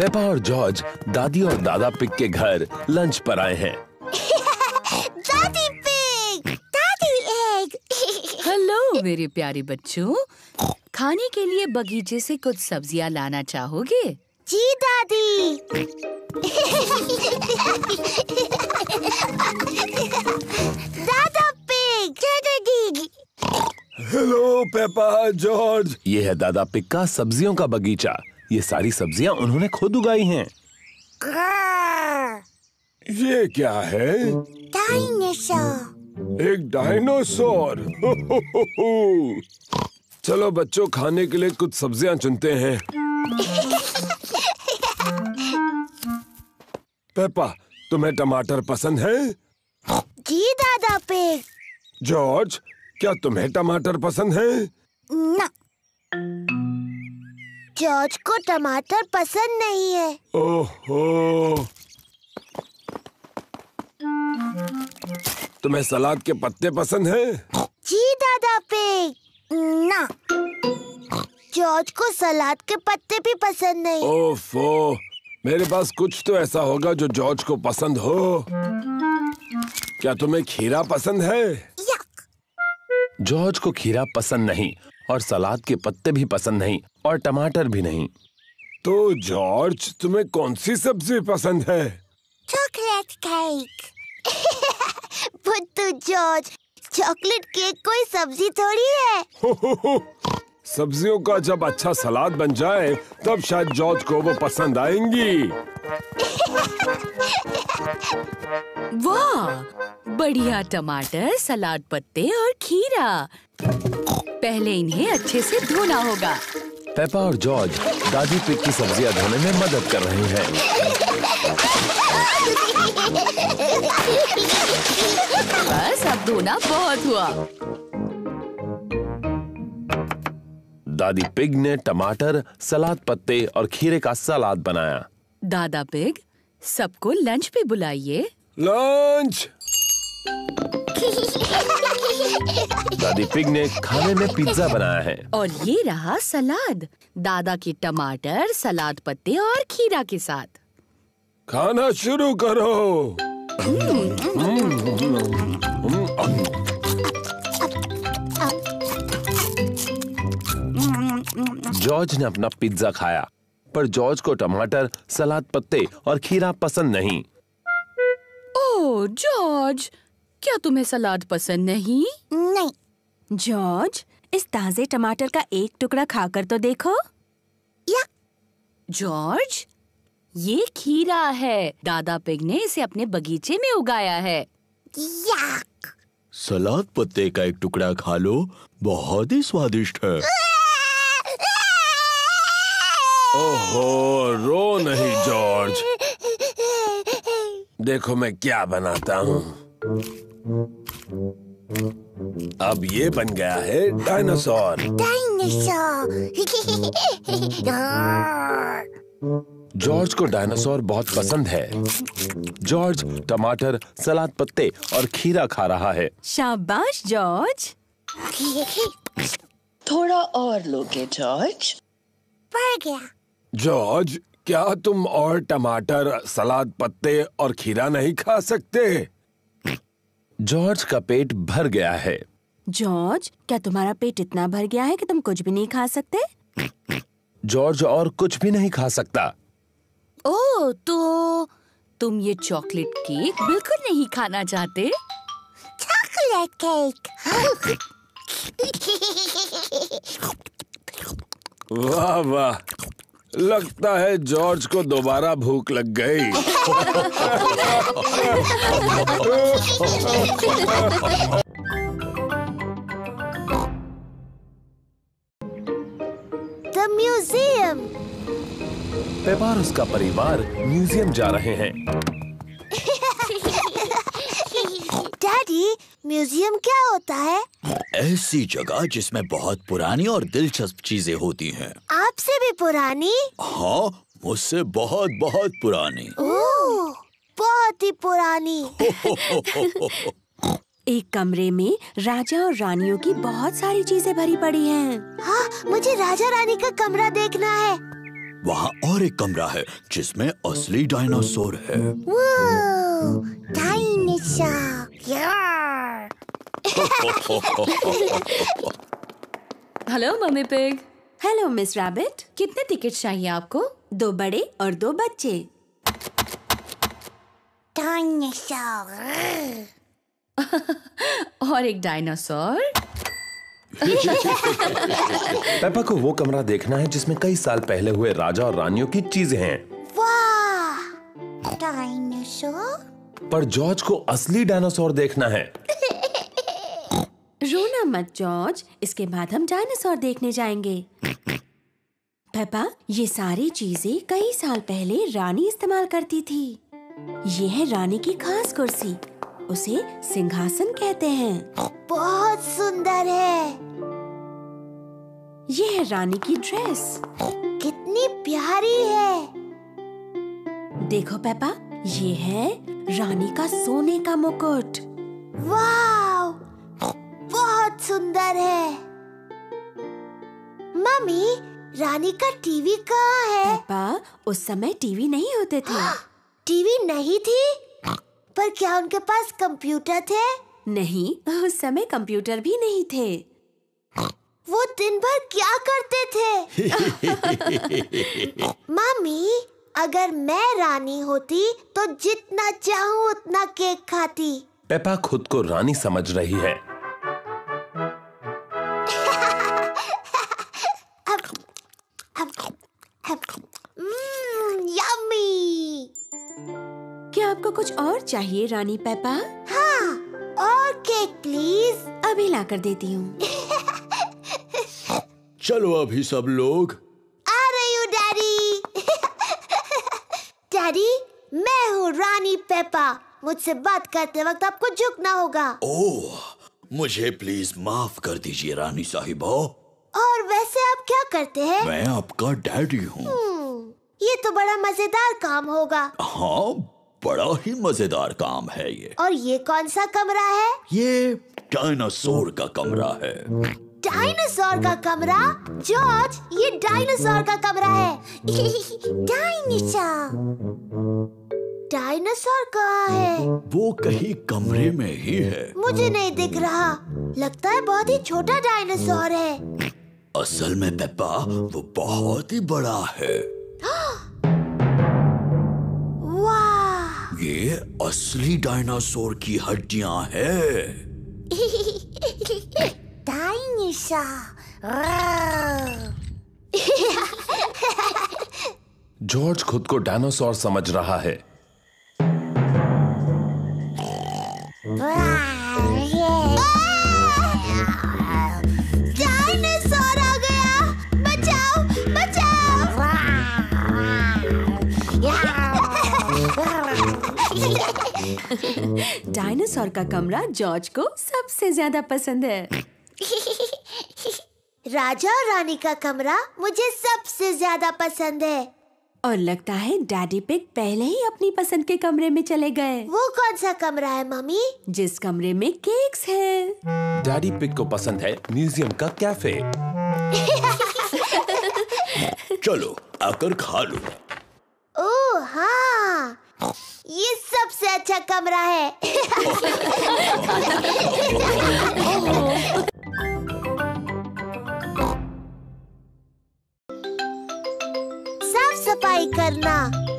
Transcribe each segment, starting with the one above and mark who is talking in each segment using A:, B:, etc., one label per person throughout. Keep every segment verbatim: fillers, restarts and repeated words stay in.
A: Peppa और George दादी और दादा पिग के घर लंच पर आए हैं।
B: दादी पिग, दादी एग।
C: हेलो मेरे प्यारे बच्चों, खाने के लिए बगीचे से कुछ सब्जियां लाना चाहोगे?
B: जी दादी। दादा पिग, दादी।
A: Hello Peppa, George. ये है दादा पिग का सब्जियों का बगीचा। ये सारी सब्जियां उन्होंने खुद उगाई हैं। ये क्या है?
B: डायनासोर।
A: एक डायनासोर। चलो बच्चों, खाने के लिए कुछ सब्जियां चुनते हैं। पेपा, तुम्हें टमाटर पसंद है?
B: जी दादा पिग।
A: जॉर्ज, क्या तुम्हें टमाटर पसंद है?
B: ना, जॉर्ज को टमाटर पसंद नहीं है।
A: ओहो। तुम्हें सलाद के पत्ते पसंद हैं?
B: जी दादा पिग। ना, जॉर्ज को सलाद के पत्ते भी पसंद नहीं।
A: ओफो, मेरे पास कुछ तो ऐसा होगा जो जॉर्ज को पसंद हो। क्या तुम्हें खीरा पसंद है?
B: यक।
A: जॉर्ज को खीरा पसंद नहीं और सलाद के पत्ते भी पसंद नहीं और टमाटर भी नहीं। तो जॉर्ज, तुम्हें कौन सी सब्जी पसंद है?
B: Chocolate cake. बुद्धू जॉर्ज, चॉकलेट केक कोई सब्जी थोड़ी है।
A: हो, हो, हो। सब्जियों का जब अच्छा सलाद बन जाए तब शायद जॉर्ज को वो पसंद आएंगी।
C: वाह, बढ़िया टमाटर, सलाद पत्ते और खीरा। पहले इन्हें अच्छे से धोना होगा।
A: पेपा और जॉर्ज दादी पिग की सब्जियां धोने में मदद कर रहे हैं।
C: बस अब धोना बहुत हुआ।
A: दादी पिग ने टमाटर, सलाद पत्ते और खीरे का सलाद बनाया।
C: दादा पिग, सबको लंच पे बुलाइए।
A: लंच। दादी पिग ने खाने में पिज्जा बनाया है।
C: और ये रहा सलाद, दादा के टमाटर, सलाद पत्ते और खीरा के साथ।
A: खाना शुरू करो। जॉर्ज ने अपना पिज्जा खाया, पर जॉर्ज को टमाटर, सलाद पत्ते और खीरा पसंद नहीं।
C: ओह जॉर्ज, क्या तुम्हें सलाद पसंद नहीं?
B: नहीं।
D: जॉर्ज, इस ताजे टमाटर का एक टुकड़ा खाकर तो देखो।
B: या।
C: जॉर्ज, ये खीरा है। दादा पिग ने इसे अपने बगीचे में उगाया है।
B: यक।
E: सलाद पत्ते का एक टुकड़ा खा लो, बहुत ही स्वादिष्ट है।
A: ओहो, रो नहीं जॉर्ज। देखो मैं क्या बनाता हूँ। अब ये बन गया है डायनासोर।
B: डायनासोर।
A: जॉर्ज को डायनासोर बहुत पसंद है। जॉर्ज टमाटर, सलाद पत्ते और खीरा खा रहा है।
D: शाबाश जॉर्ज।
F: थोड़ा और लोगे जॉर्ज?
B: पड़ गया।
A: जॉर्ज, क्या तुम और टमाटर, सलाद पत्ते और खीरा नहीं खा सकते? जॉर्ज का पेट भर गया है।
D: जॉर्ज, क्या तुम्हारा पेट इतना भर गया है कि तुम कुछ भी नहीं खा सकते?
A: जॉर्ज और कुछ भी नहीं खा सकता।
C: ओह, तो तुम ये चॉकलेट केक बिल्कुल नहीं खाना चाहते?
B: Chocolate cake.
A: वाह वाह, लगता है जॉर्ज को दोबारा भूख लग गई।
B: The museum.
A: पेपा और उसका परिवार म्यूजियम जा रहे हैं।
B: डैडी, म्यूजियम क्या होता है?
E: ऐसी जगह जिसमें बहुत पुरानी और दिलचस्प चीजें होती हैं।
B: आपसे भी पुरानी?
E: हाँ, मुझसे बहुत बहुत पुरानी।
B: ओह, बहुत ही पुरानी।
D: एक कमरे में राजा और रानियों की बहुत सारी चीजें भरी पड़ी हैं।
B: हाँ, मुझे राजा रानी का कमरा देखना है।
E: वहाँ और एक कमरा है जिसमें असली डायनासोर है।
B: वो dinosaur.
C: Hello Mummy Pig.
D: Hello Miss Rabbit.
C: कितने टिकट चाहिए आपको?
D: दो बड़े और दो बच्चे।
B: डायनासोर।
C: और एक डायनासोर।
A: पेपा को वो कमरा देखना है जिसमें कई साल पहले हुए राजा और रानियों की चीजें हैं।
B: वाह, डायनासोर।
A: पर जॉर्ज को असली डायनासोर देखना है।
D: रोना मत जॉर्ज, इसके बाद हम डायनासोर देखने जाएंगे। पेपा, ये सारी चीजें कई साल पहले रानी इस्तेमाल करती थी। ये है रानी की खास कुर्सी, उसे सिंहासन कहते हैं।
B: बहुत सुंदर है।
D: ये है रानी की ड्रेस।
B: कितनी प्यारी है।
D: देखो पेपा, ये है रानी का सोने का मुकुट।
B: वाह, बहुत सुंदर है। मम्मी, रानी का टीवी कहाँ है?
D: पेपा, उस समय टीवी नहीं होते थे।
B: टीवी नहीं थी? पर क्या उनके पास कंप्यूटर थे?
D: नहीं, उस समय कंप्यूटर भी नहीं थे।
B: वो दिन भर क्या करते थे? मम्मी, अगर मैं रानी होती तो जितना चाहूँ उतना केक खाती।
A: पेपा खुद को रानी समझ रही है।
B: यम्मी।
D: क्या आपको कुछ और चाहिए रानी पेपा?
B: हाँ, और केक प्लीज।
D: अभी ला कर देती हूँ।
E: चलो अभी सब लोग।
B: आ रही हूँ डैडी। डैडी, मैं हूँ रानी पेपा। मुझसे बात करते वक्त आपको झुकना होगा।
E: ओह, मुझे प्लीज माफ कर दीजिए रानी साहिबा।
B: और वैसे आप क्या करते हैं?
E: मैं आपका डैडी हूँ।
B: ये तो बड़ा मजेदार काम होगा।
E: हाँ, बड़ा ही मजेदार काम है ये।
B: और ये कौन सा कमरा है?
E: ये डायनासोर का कमरा है।
B: डायनासोर का कमरा? जॉर्ज, ये डायनासोर का कमरा है। डायनासोर। डायनासोर कहाँ है?
E: वो कहीं कमरे में ही है।
B: मुझे नहीं दिख रहा। लगता है बहुत ही छोटा डायनासोर है।
E: असल में पेप्पा, वो बहुत ही बड़ा है।
B: वाह!
E: ये असली डायनासोर की हड्डियां हैं।
A: जॉर्ज खुद को डायनासोर समझ रहा है।
B: डायनासोर आ गया! बचाओ, बचाओ!
D: डायनासोर का कमरा जॉर्ज को सबसे ज्यादा पसंद है।
B: राजा और रानी का कमरा मुझे सबसे ज्यादा पसंद है।
D: और लगता है डैडी पिग पहले ही अपनी पसंद के कमरे में चले गए।
B: वो कौन सा कमरा है मम्मी?
D: जिस कमरे में केक्स है।
A: डैडी पिग को पसंद है म्यूजियम का कैफे।
E: चलो आकर खा लो।
B: ओह हाँ, ये सबसे अच्छा कमरा है। साफ सफाई करना।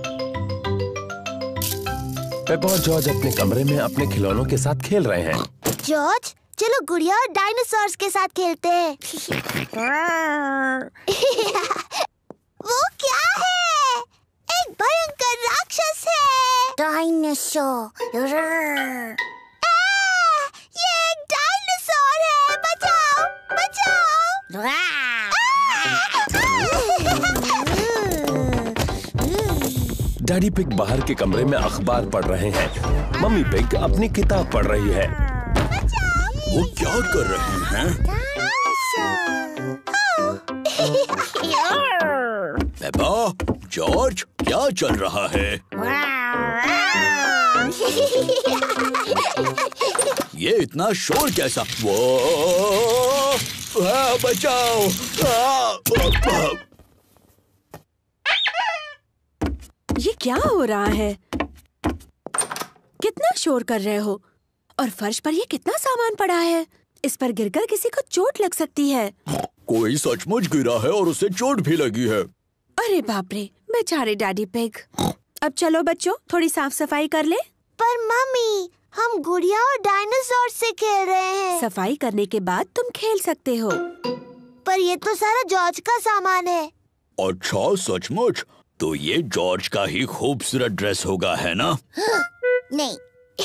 A: पेपा और जॉर्ज अपने कमरे में अपने खिलौनों के साथ खेल रहे हैं।
B: जॉर्ज, चलो गुड़िया और डायनासोर्स के साथ खेलते हैं। वो क्या है? एक भयंकर राक्षस है। डायनासोर। ये एक डायनासोर है। बचाओ, बचाओ।
A: डैडी पिग बाहर के कमरे में अखबार पढ़ रहे हैं। मम्मी पिग अपनी किताब पढ़ रही है।
E: वो क्या कर रहे हैं? पेप्पा, जॉर्ज, क्या चल रहा है? ये इतना शोर कैसा? वो आ, बचाओ! आ, आ,
D: ये क्या हो रहा है? कितना शोर कर रहे हो? और फर्श पर ये कितना सामान पड़ा है? इस पर गिरकर किसी को चोट लग सकती है।
E: कोई सचमुच गिरा है और उसे चोट भी लगी है।
D: अरे बाप रे, बेचारे डैडी पिग। अब चलो बच्चों, थोड़ी साफ सफाई कर ले।
B: पर मम्मी, हम गुड़िया और डायनासोर से खेल रहे हैं।
D: सफाई करने के बाद तुम खेल सकते हो।
B: पर ये तो सारा जॉर्ज का सामान है।
E: अच्छा, सचमुच? तो ये जॉर्ज का ही खूबसूरत ड्रेस होगा, है ना?
B: नहीं।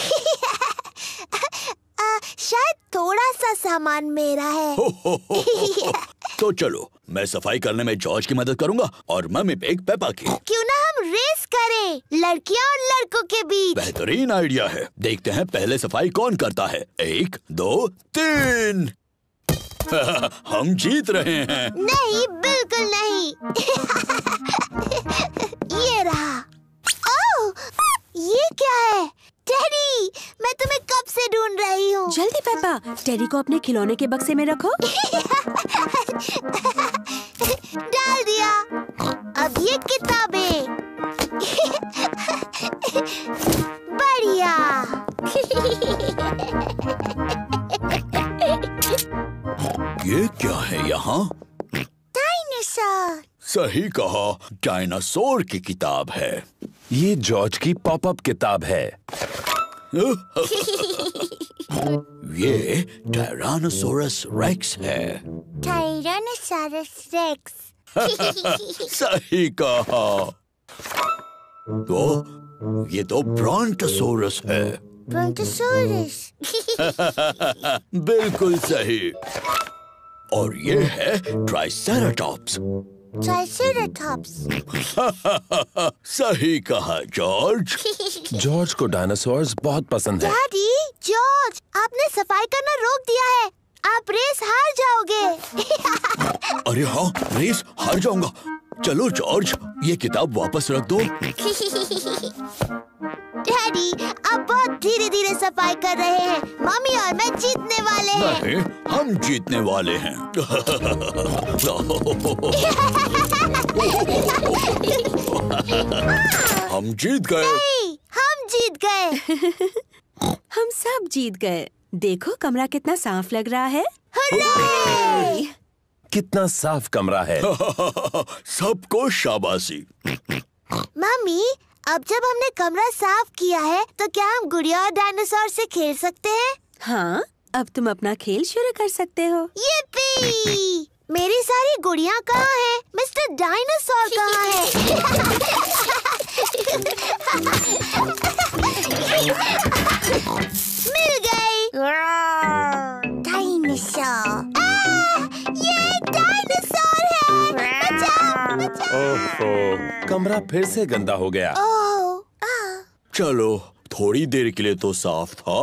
B: आ, शायद थोड़ा सा सामान मेरा है।
E: हो, हो, हो, हो, हो। तो चलो, मैं सफाई करने में जॉर्ज की मदद करूंगा और मम्मी पिग पेपा की।
B: क्यों ना हम रेस करें, लड़कियां और लड़कों के बीच।
E: बेहतरीन आइडिया है। देखते हैं पहले सफाई कौन करता है। एक, दो, तीन। हम जीत रहे हैं।
B: नहीं, बिल्कुल नहीं। ये रहा। ओह, ये क्या है? टेडी, मैं तुम्हें कब से ढूंढ रही हूँ।
D: जल्दी पेपा, टेडी को अपने खिलौने के बक्से में रखो।
B: डाल दिया। अब ये किताबें। बढ़िया।
E: ये क्या है यहाँ?
B: डायनासोर।
E: सही कहा, डायनासोर की किताब है।
A: ये जॉर्ज की पॉपअप किताब है।
E: ये टायरानोसोरस रेक्स है।
B: Tyrannosaurus rex.
E: सही कहा। तो ये तो ब्रॉन्टोसोरस है।
B: ब्रॉन्टोसोरस।
E: बिल्कुल सही। और ये है ट्राइसेराटॉप्स।
B: ट्राइसेराटॉप्स।
E: सही कहा जॉर्ज।
A: जॉर्ज को डायनासोर्स बहुत पसंद है।
B: डैडी, जॉर्ज, आपने सफाई करना रोक दिया है। आप रेस हार जाओगे।
E: अरे हाँ, रेस हार जाऊंगा। चलो जॉर्ज, ये किताब वापस रख दो।
B: डैडी, आप बहुत धीरे धीरे सफाई कर रहे हैं। मम्मी और मैं जीतने वाले हैं।
E: नहीं, हम जीतने वाले हैं। हम जीत गए।
B: नहीं, हम जीत गए।
D: हम सब जीत गए। देखो कमरा कितना साफ लग रहा है।
B: हुर्रे!
A: कितना साफ कमरा है।
E: सबको शाबाशी।
B: मम्मी, अब जब हमने कमरा साफ किया है, तो क्या हम गुड़िया और डायनासोर से खेल सकते हैं?
D: हाँ, अब तुम अपना खेल शुरू कर सकते हो।
B: yippee! मेरी सारी गुड़िया कहाँ हैं? मिस्टर डायनासोर कहाँ है? मिल गई। डायनासोर। ये डायनासोर है। बचाओ, बचाओ।
A: ओहो, कमरा फिर से गंदा हो गया।
B: ओह, आ।
E: चलो, थोड़ी देर के लिए तो साफ था।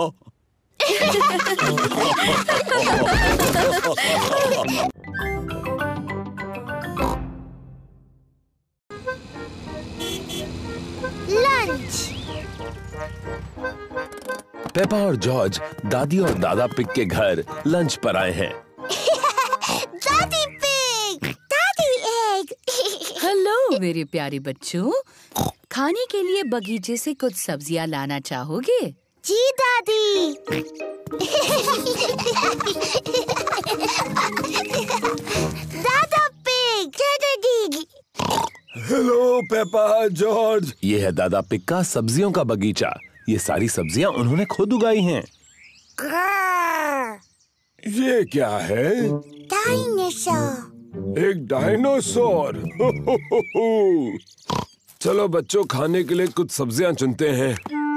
B: लंच।
A: पेपा और जॉर्ज दादी और दादा पिग के घर लंच पर आए हैं।
B: दादी पिग, दादी एग।
C: हेलो मेरे प्यारे बच्चों, खाने के लिए बगीचे से कुछ सब्जियां लाना चाहोगे?
B: जी दादी। दादा पिग, दादी।
A: Hello Peppa, George. ये है दादा पिग का सब्जियों का बगीचा। ये सारी सब्जियां उन्होंने खुद उगाई हैं। ये क्या है?
B: डायनासोर।
A: एक डायनासोर। चलो बच्चों, खाने के लिए कुछ सब्जियां चुनते हैं।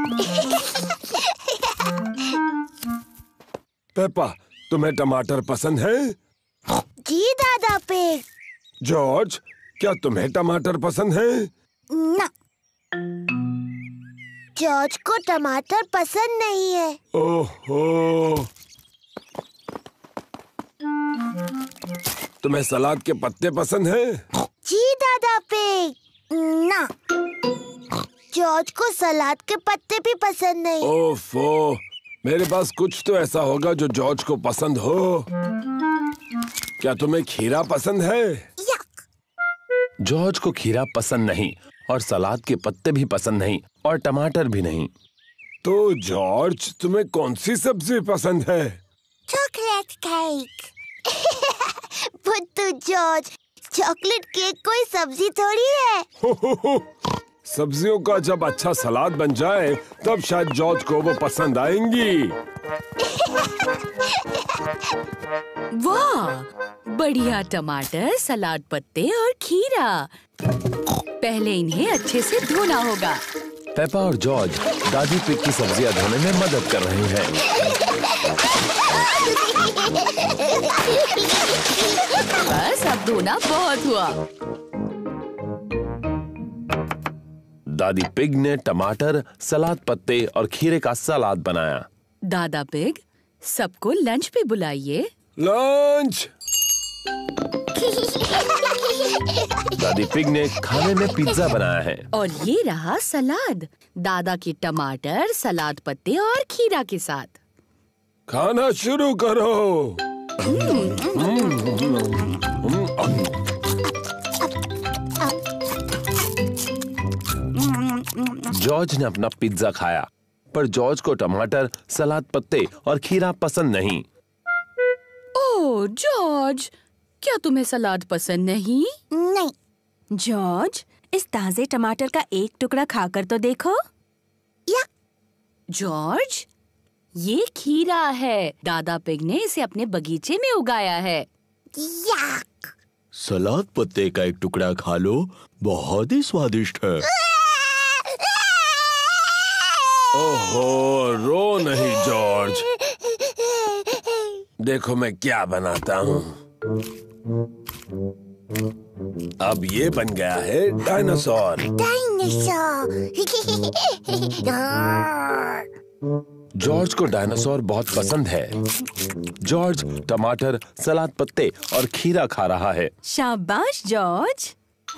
A: पेपा, तुम्हें टमाटर पसंद है?
B: जी दादा पिग।
A: जॉर्ज, क्या तुम्हें टमाटर पसंद है?
B: ना, जॉर्ज को टमाटर पसंद नहीं है।
A: ओहो, तुम्हें सलाद के पत्ते पसंद हैं?
B: जी दादा पिग। ना, जॉर्ज को सलाद के पत्ते भी पसंद नहीं।
A: ओफो, मेरे पास कुछ तो ऐसा होगा जो जॉर्ज को पसंद हो। क्या तुम्हें खीरा पसंद है?
B: यक।
A: जॉर्ज को खीरा पसंद नहीं और सलाद के पत्ते भी पसंद नहीं और टमाटर भी नहीं। तो जॉर्ज, तुम्हें कौन सी सब्जी पसंद है?
B: Chocolate cake. बुद्धू जॉर्ज, चॉकलेट केक कोई सब्जी थोड़ी है।
A: हो हो हो। सब्जियों का जब अच्छा सलाद बन जाए तब शायद जॉर्ज को वो पसंद आएंगी।
C: वाह, बढ़िया टमाटर, सलाद पत्ते और खीरा। पहले इन्हें अच्छे से धोना होगा।
A: पेपा और जॉर्ज दादी पिग की सब्जियां धोने में मदद कर रहे हैं।
C: बस अब धोना बहुत हुआ।
A: दादी पिग ने टमाटर, सलाद पत्ते और खीरे का सलाद बनाया।
C: दादा पिग, सबको लंच पे बुलाइए।
A: लंच। दादी पिग ने खाने में पिज्जा बनाया है।
C: और ये रहा सलाद, दादा के टमाटर, सलाद पत्ते और खीरा के साथ।
A: खाना शुरू करो। जॉर्ज ने अपना पिज्जा खाया, पर जॉर्ज को टमाटर, सलाद पत्ते और खीरा पसंद नहीं।
C: ओह जॉर्ज, क्या तुम्हें सलाद पसंद नहीं?
B: नहीं।
D: जॉर्ज, इस ताजे टमाटर का एक टुकड़ा खाकर तो देखो।
B: या।
C: जॉर्ज, ये खीरा है। दादा पिग ने इसे अपने बगीचे में उगाया है।
B: याक।
E: सलाद पत्ते का एक टुकड़ा खा लो, बहुत ही स्वादिष्ट है।
A: ओहो, रो नहीं जॉर्ज। देखो मैं क्या बनाता हूँ। अब ये बन गया है डायनासोर।
B: डायनासोर।
A: जॉर्ज को डायनासोर बहुत पसंद है। जॉर्ज टमाटर, सलाद पत्ते और खीरा खा रहा है।
D: शाबाश जॉर्ज।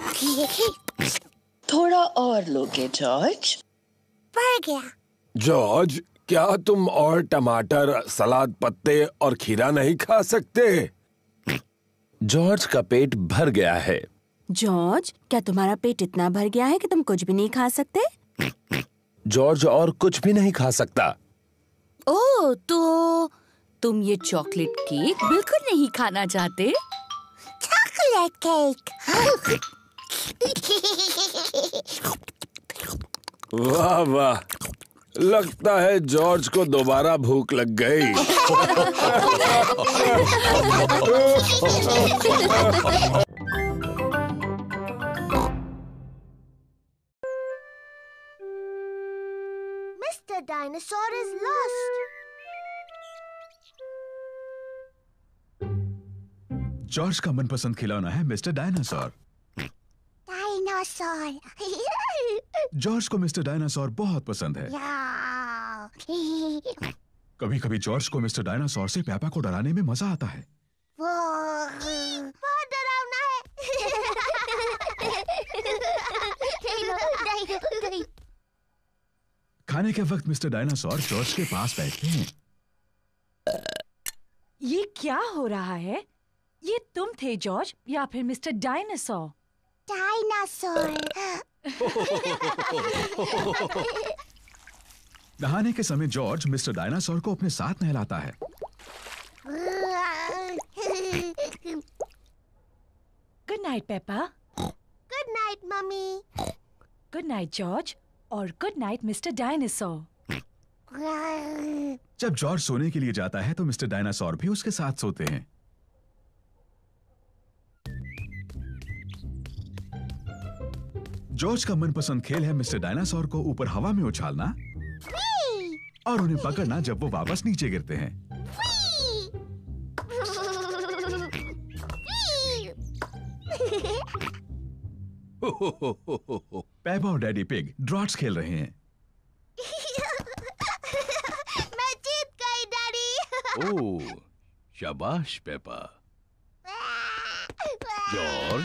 F: थोड़ा और लोगे जॉर्ज?
B: पड़ गया।
A: जॉर्ज, क्या तुम और टमाटर, सलाद पत्ते और खीरा नहीं खा सकते? जॉर्ज का पेट भर गया है।
D: जॉर्ज, क्या तुम्हारा पेट इतना भर गया है कि तुम कुछ भी नहीं खा सकते?
A: जॉर्ज और कुछ भी नहीं खा सकता।
C: ओह, तो तुम ये चॉकलेट केक बिल्कुल नहीं खाना चाहते?
B: Chocolate cake.
A: वाह वाह, लगता है जॉर्ज को दोबारा भूख लग गई।
B: Mister Dinosaur is lost.
G: George का मनपसंद खिलौना है मिस्टर डायनासोर।
B: Dinosaur.
G: जॉर्ज को मिस्टर डायनासोर बहुत पसंद है।
B: Yeah.
G: कभी कभी जॉर्ज को मिस्टर डायनासोर से पेपा को डराने में मजा आता है।
B: वो बहुत डरावना है।
G: खाने के वक्त मिस्टर डायनासोर जॉर्ज के पास बैठते हैं।
H: ये क्या हो रहा है? ये तुम थे जॉर्ज या फिर मिस्टर डायनासोर?
B: डायनासोर।
G: नहाने के समय जॉर्ज मिस्टर डायनासोर को अपने साथ नहलाता है।
H: Good night Peppa.
B: Good night Mummy.
H: Good night George और गुड नाइट मिस्टर डायनासोर।
G: जब जॉर्ज सोने के लिए जाता है तो मिस्टर डायनासोर भी उसके साथ सोते हैं। जॉर्ज का मनपसंद खेल है मिस्टर डायनासोर को ऊपर हवा में उछालना और उन्हें पकड़ना जब वो वापस नीचे गिरते हैं। पेपा और डैडी पिग ड्रॉट्स खेल रहे हैं।
B: मैं जीत गई डैडी।
E: ओह, शाबाश पेपा। जॉर्ज,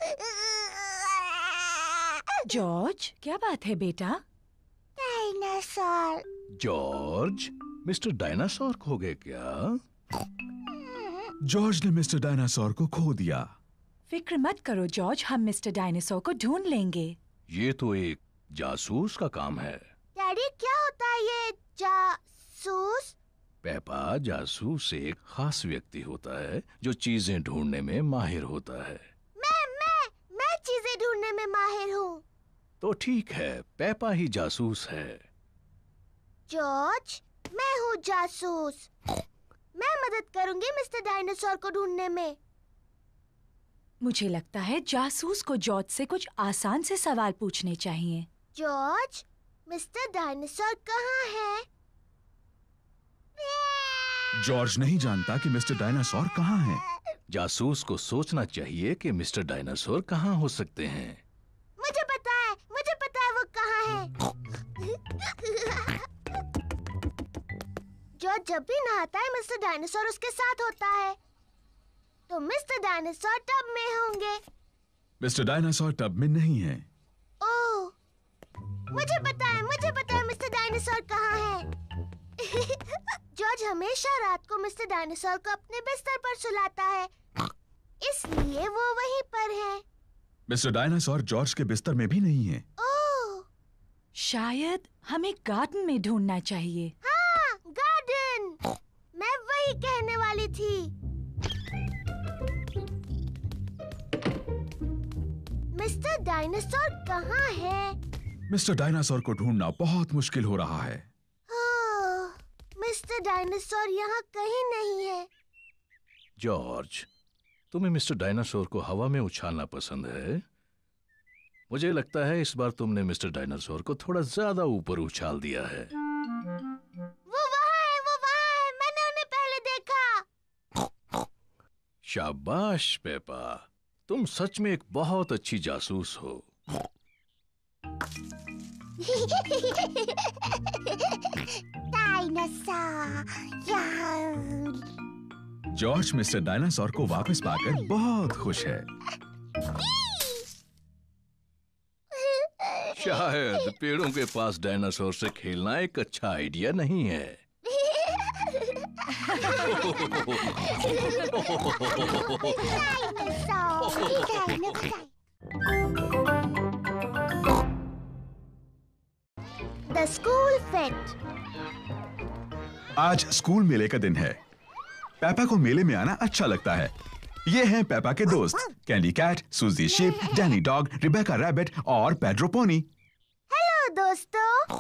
H: जॉर्ज, क्या बात है बेटा?
B: डायनासोर।
E: जॉर्ज, मिस्टर डायनासोर खो गए क्या?
G: जॉर्ज ने मिस्टर डायनासोर को खो दिया।
H: फिक्र मत करो जॉर्ज, हम मिस्टर डायनासोर को ढूंढ लेंगे।
I: ये तो एक जासूस का काम है।
B: डैडी, क्या होता है ये जासूस?
I: पेपा, जासूस एक खास व्यक्ति होता है जो चीजें ढूंढने में माहिर होता है।
B: मैं मैं मैं चीजें ढूंढने में माहिर हूँ।
I: तो ठीक है, पेपा ही जासूस है।
B: जॉर्ज, मैं हूँ जासूस। मैं मदद करूंगी मिस्टर डायनासोर को ढूंढने में।
H: मुझे लगता है जासूस को जॉर्ज से कुछ आसान से सवाल पूछने चाहिए।
B: जॉर्ज, मिस्टर डायनासोर कहाँ है?
G: जॉर्ज नहीं जानता कि मिस्टर डायनासोर कहाँ है।
I: जासूस को सोचना चाहिए कि मिस्टर डायनासोर कहाँ हो सकते हैं।
B: मुझे पता है, मुझे पता है वो कहाँ है। जॉर्ज जब भी नहाता है मिस्टर डायनासोर उसके साथ होता है। तो मिस्टर डायनासोर टब में होंगे।
G: मिस्टर डायनासोर टब में नहीं है।
B: ओह, मुझे पता है, मुझे पता है मिस्टर डायनासोर कहाँ है। जॉर्ज हमेशा रात को मिस्टर डायनासोर को अपने बिस्तर पर सुलाता है, इसलिए वो वहीं पर है।
G: मिस्टर डायनासोर जॉर्ज के बिस्तर में भी नहीं है।
B: ओह,
H: शायद हमें गार्डन में ढूंढना चाहिए।
B: हाँ, गार्डन। मैं वही कहने वाली थी। मिस्टर डायनासोर कहाँ है?
G: मिस्टर डायनासोर को ढूंढना बहुत मुश्किल हो रहा है।
B: ओह, मिस्टर डायनासोर यहाँ कहीं नहीं है।
I: जॉर्ज, तुम्हें मिस्टर डायनासोर को हवा में उछालना पसंद है। मुझे लगता है इस बार तुमने मिस्टर डायनासोर को थोड़ा ज्यादा ऊपर उछाल दिया है।
B: वो वहाँ है, वो वहाँ है। मैंने उन्हें पहले देखा।
I: शाबाश पेपा, तुम सच में एक बहुत अच्छी जासूस हो।
G: जॉर्ज मिस्टर डायनासोर को वापस पाकर बहुत खुश है।
I: शायद पेड़ों के पास डायनासोर से खेलना एक अच्छा आइडिया नहीं है।
B: The school fete.
G: आज स्कूल मेले का दिन है। पेपा को मेले में आना अच्छा लगता है। ये हैं पेपा के दोस्त, Candy Cat, Suzy Sheep, Danny Dog, Rebecca Rabbit और पेड्रो पोनी।
B: हेलो दोस्तों।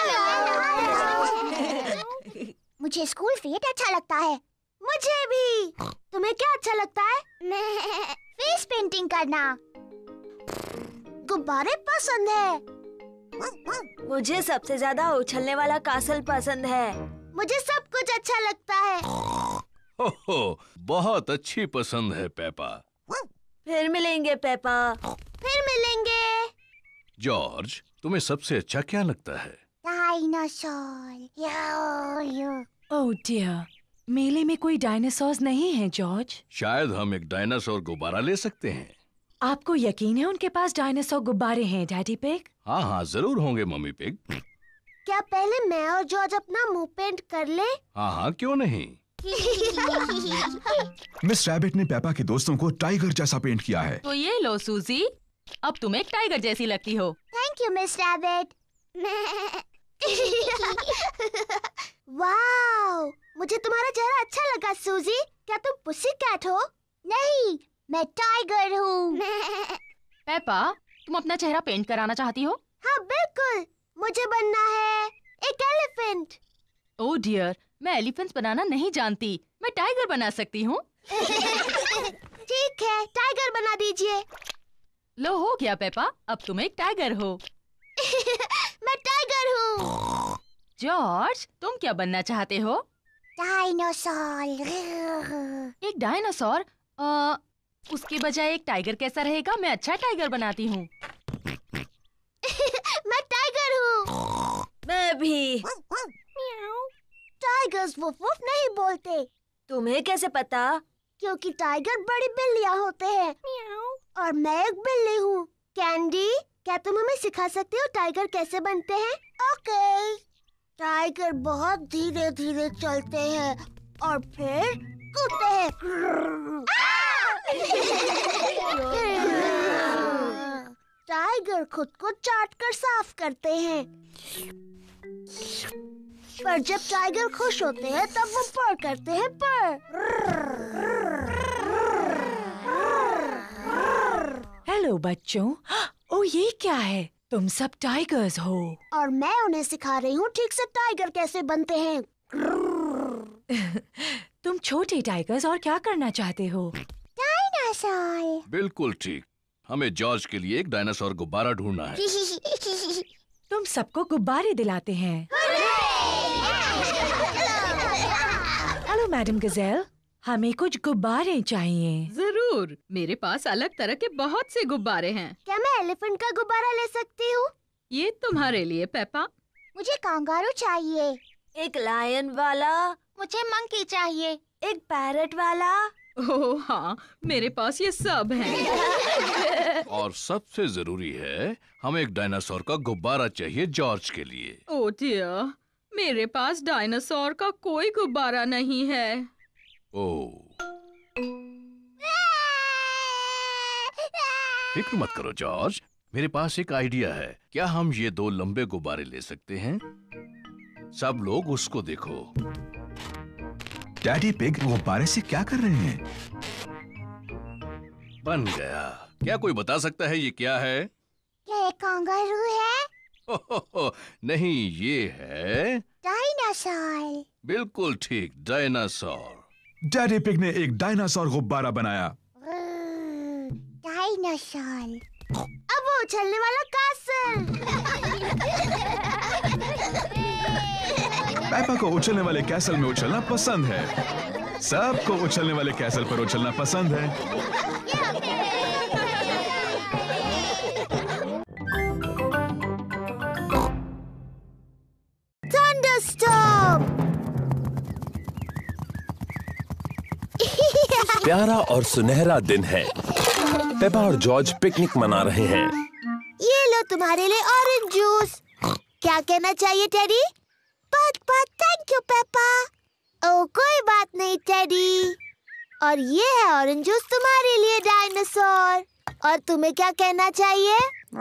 B: मुझे स्कूल फेट अच्छा लगता है। मुझे भी। तुम्हें क्या अच्छा लगता है? फेस पेंटिंग करना। गुब्बारे पसंद है।
J: मुझे सबसे ज्यादा उछलने वाला कासल पसंद है।
B: मुझे सब कुछ अच्छा लगता है।
I: हो हो, बहुत अच्छी पसंद है पेपा।
J: फिर मिलेंगे पेपा।
B: फिर मिलेंगे।
I: जॉर्ज, तुम्हें सबसे अच्छा क्या लगता है?
B: डायनासोर।
H: ओह डियर, मेले में कोई डायनासोर्स नहीं है जॉर्ज।
I: शायद हम एक डायनासोर गुब्बारा ले सकते हैं।
H: आपको यकीन है उनके पास डायनासोर गुब्बारे हैं डैडी पिग?
I: हाँ हाँ जरूर होंगे मम्मी पिग।
B: क्या पहले मैं और जॉर्ज अपना मुंह पेंट कर ले?
I: हाँ हाँ क्यों नहीं।
G: मिस रैबिट ने पेपा के दोस्तों को टाइगर जैसा पेंट किया है।
C: तो ये लो सूजी, अब तुम एक टाइगर जैसी लगती हो।
B: Thank you Miss Rabbit. Wow, मुझे तुम्हारा चेहरा अच्छा लगा सूजी। क्या तुम पुसी कैट हो? नहीं, मैं टाइगर हूँ।
C: पेपा, तुम अपना चेहरा पेंट कराना चाहती हो?
B: हाँ बिल्कुल, मुझे बनना है एक एलिफेंट।
C: ओह डियर, मैं एलिफेंट्स बनाना नहीं जानती। मैं टाइगर बना सकती हूँ।
B: ठीक है, टाइगर बना दीजिए।
C: लो हो गया पेपा, अब तुम एक टाइगर हो।
B: मैं टाइगर हूँ।
C: जॉर्ज, तुम क्या बनना चाहते हो?
B: डायनासोर।
C: एक डायनासोर? आ, उसके बजाय एक टाइगर कैसा रहेगा? मैं अच्छा टाइगर बनाती हूँ।
B: मैं टाइगर हूँ।
J: मैं भी।
B: टाइगर्स वुफ वुफ नहीं बोलते।
J: तुम्हें कैसे पता?
B: क्योंकि टाइगर बड़ी बिल्लियाँ होते हैं और मैं एक बिल्ली हूँ। कैंडी, क्या तुम हमें सिखा सकती हो टाइगर कैसे बनते हैं? ओके। टाइगर बहुत धीरे धीरे चलते हैं और फिर कूदते हैं। टाइगर खुद को चाट कर साफ करते हैं, पर जब टाइगर खुश होते हैं तब वो पर करते हैं पर।
H: हेलो बच्चों। ओ ये क्या है? तुम सब टाइगर्स हो।
B: और मैं उन्हें सिखा रही हूँ ठीक से टाइगर कैसे बनते हैं।
H: तुम छोटे टाइगर्स और क्या करना चाहते हो?
B: डायनासोर।
I: बिल्कुल ठीक। हमें जॉर्ज के लिए एक डायनासोर गुब्बारा ढूंढना है।
H: तुम सबको गुब्बारे दिलाते हैं। हेलो मैडम गजेल, हमें कुछ गुब्बारे चाहिए।
C: जरूर, मेरे पास अलग तरह के बहुत से गुब्बारे हैं।
B: क्या मैं एलिफेंट का गुब्बारा ले सकती हूँ?
C: ये तुम्हारे लिए पेपा।
B: मुझे कांगारू चाहिए।
J: एक लायन वाला।
B: मुझे मंकी चाहिए।
J: एक पैरट वाला।
C: ओह हाँ, मेरे पास ये सब हैं।
I: और सबसे जरूरी है, हमें एक डायनासोर का गुब्बारा चाहिए जॉर्ज के लिए।
C: ओह डियर, मेरे पास डायनासोर का कोई गुब्बारा नहीं है।
I: ओह, फिक्र मत करो जॉर्ज, मेरे पास एक आइडिया है। क्या हम ये दो लंबे गुब्बारे ले सकते हैं? सब लोग उसको देखो।
G: डैडी पिग गुब्बारे से क्या कर रहे हैं?
I: बन गया। क्या कोई बता सकता है ये क्या है?
B: क्या एक कांगारू है?
I: हो, हो, हो, नहीं, ये है
B: डायनासोर।
I: बिल्कुल ठीक, डायनासोर।
G: डैडी पिग ने एक डायनासोर गुब्बारा बनाया।
B: डायनासोर। अब वो उछलने वाला कासल।
G: पेपा को उछलने वाले कैसल में उछलना पसंद है। सबको उछलने वाले कैसल पर उछलना पसंद है।
B: थंडरस्टॉर्म।
A: प्यारा और सुनहरा दिन है। पेपा और जॉर्ज पिकनिक मना रहे हैं।
B: ये लो तुम्हारे लिए ऑरेंज जूस। क्या कहना चाहिए टेडी? बहुत बहुत थैंक यू पेपा। ओ कोई बात नहीं टेडी। और ये है ऑरेंज जूस तुम्हारे लिए डायनासोर। और तुम्हें क्या कहना चाहिए?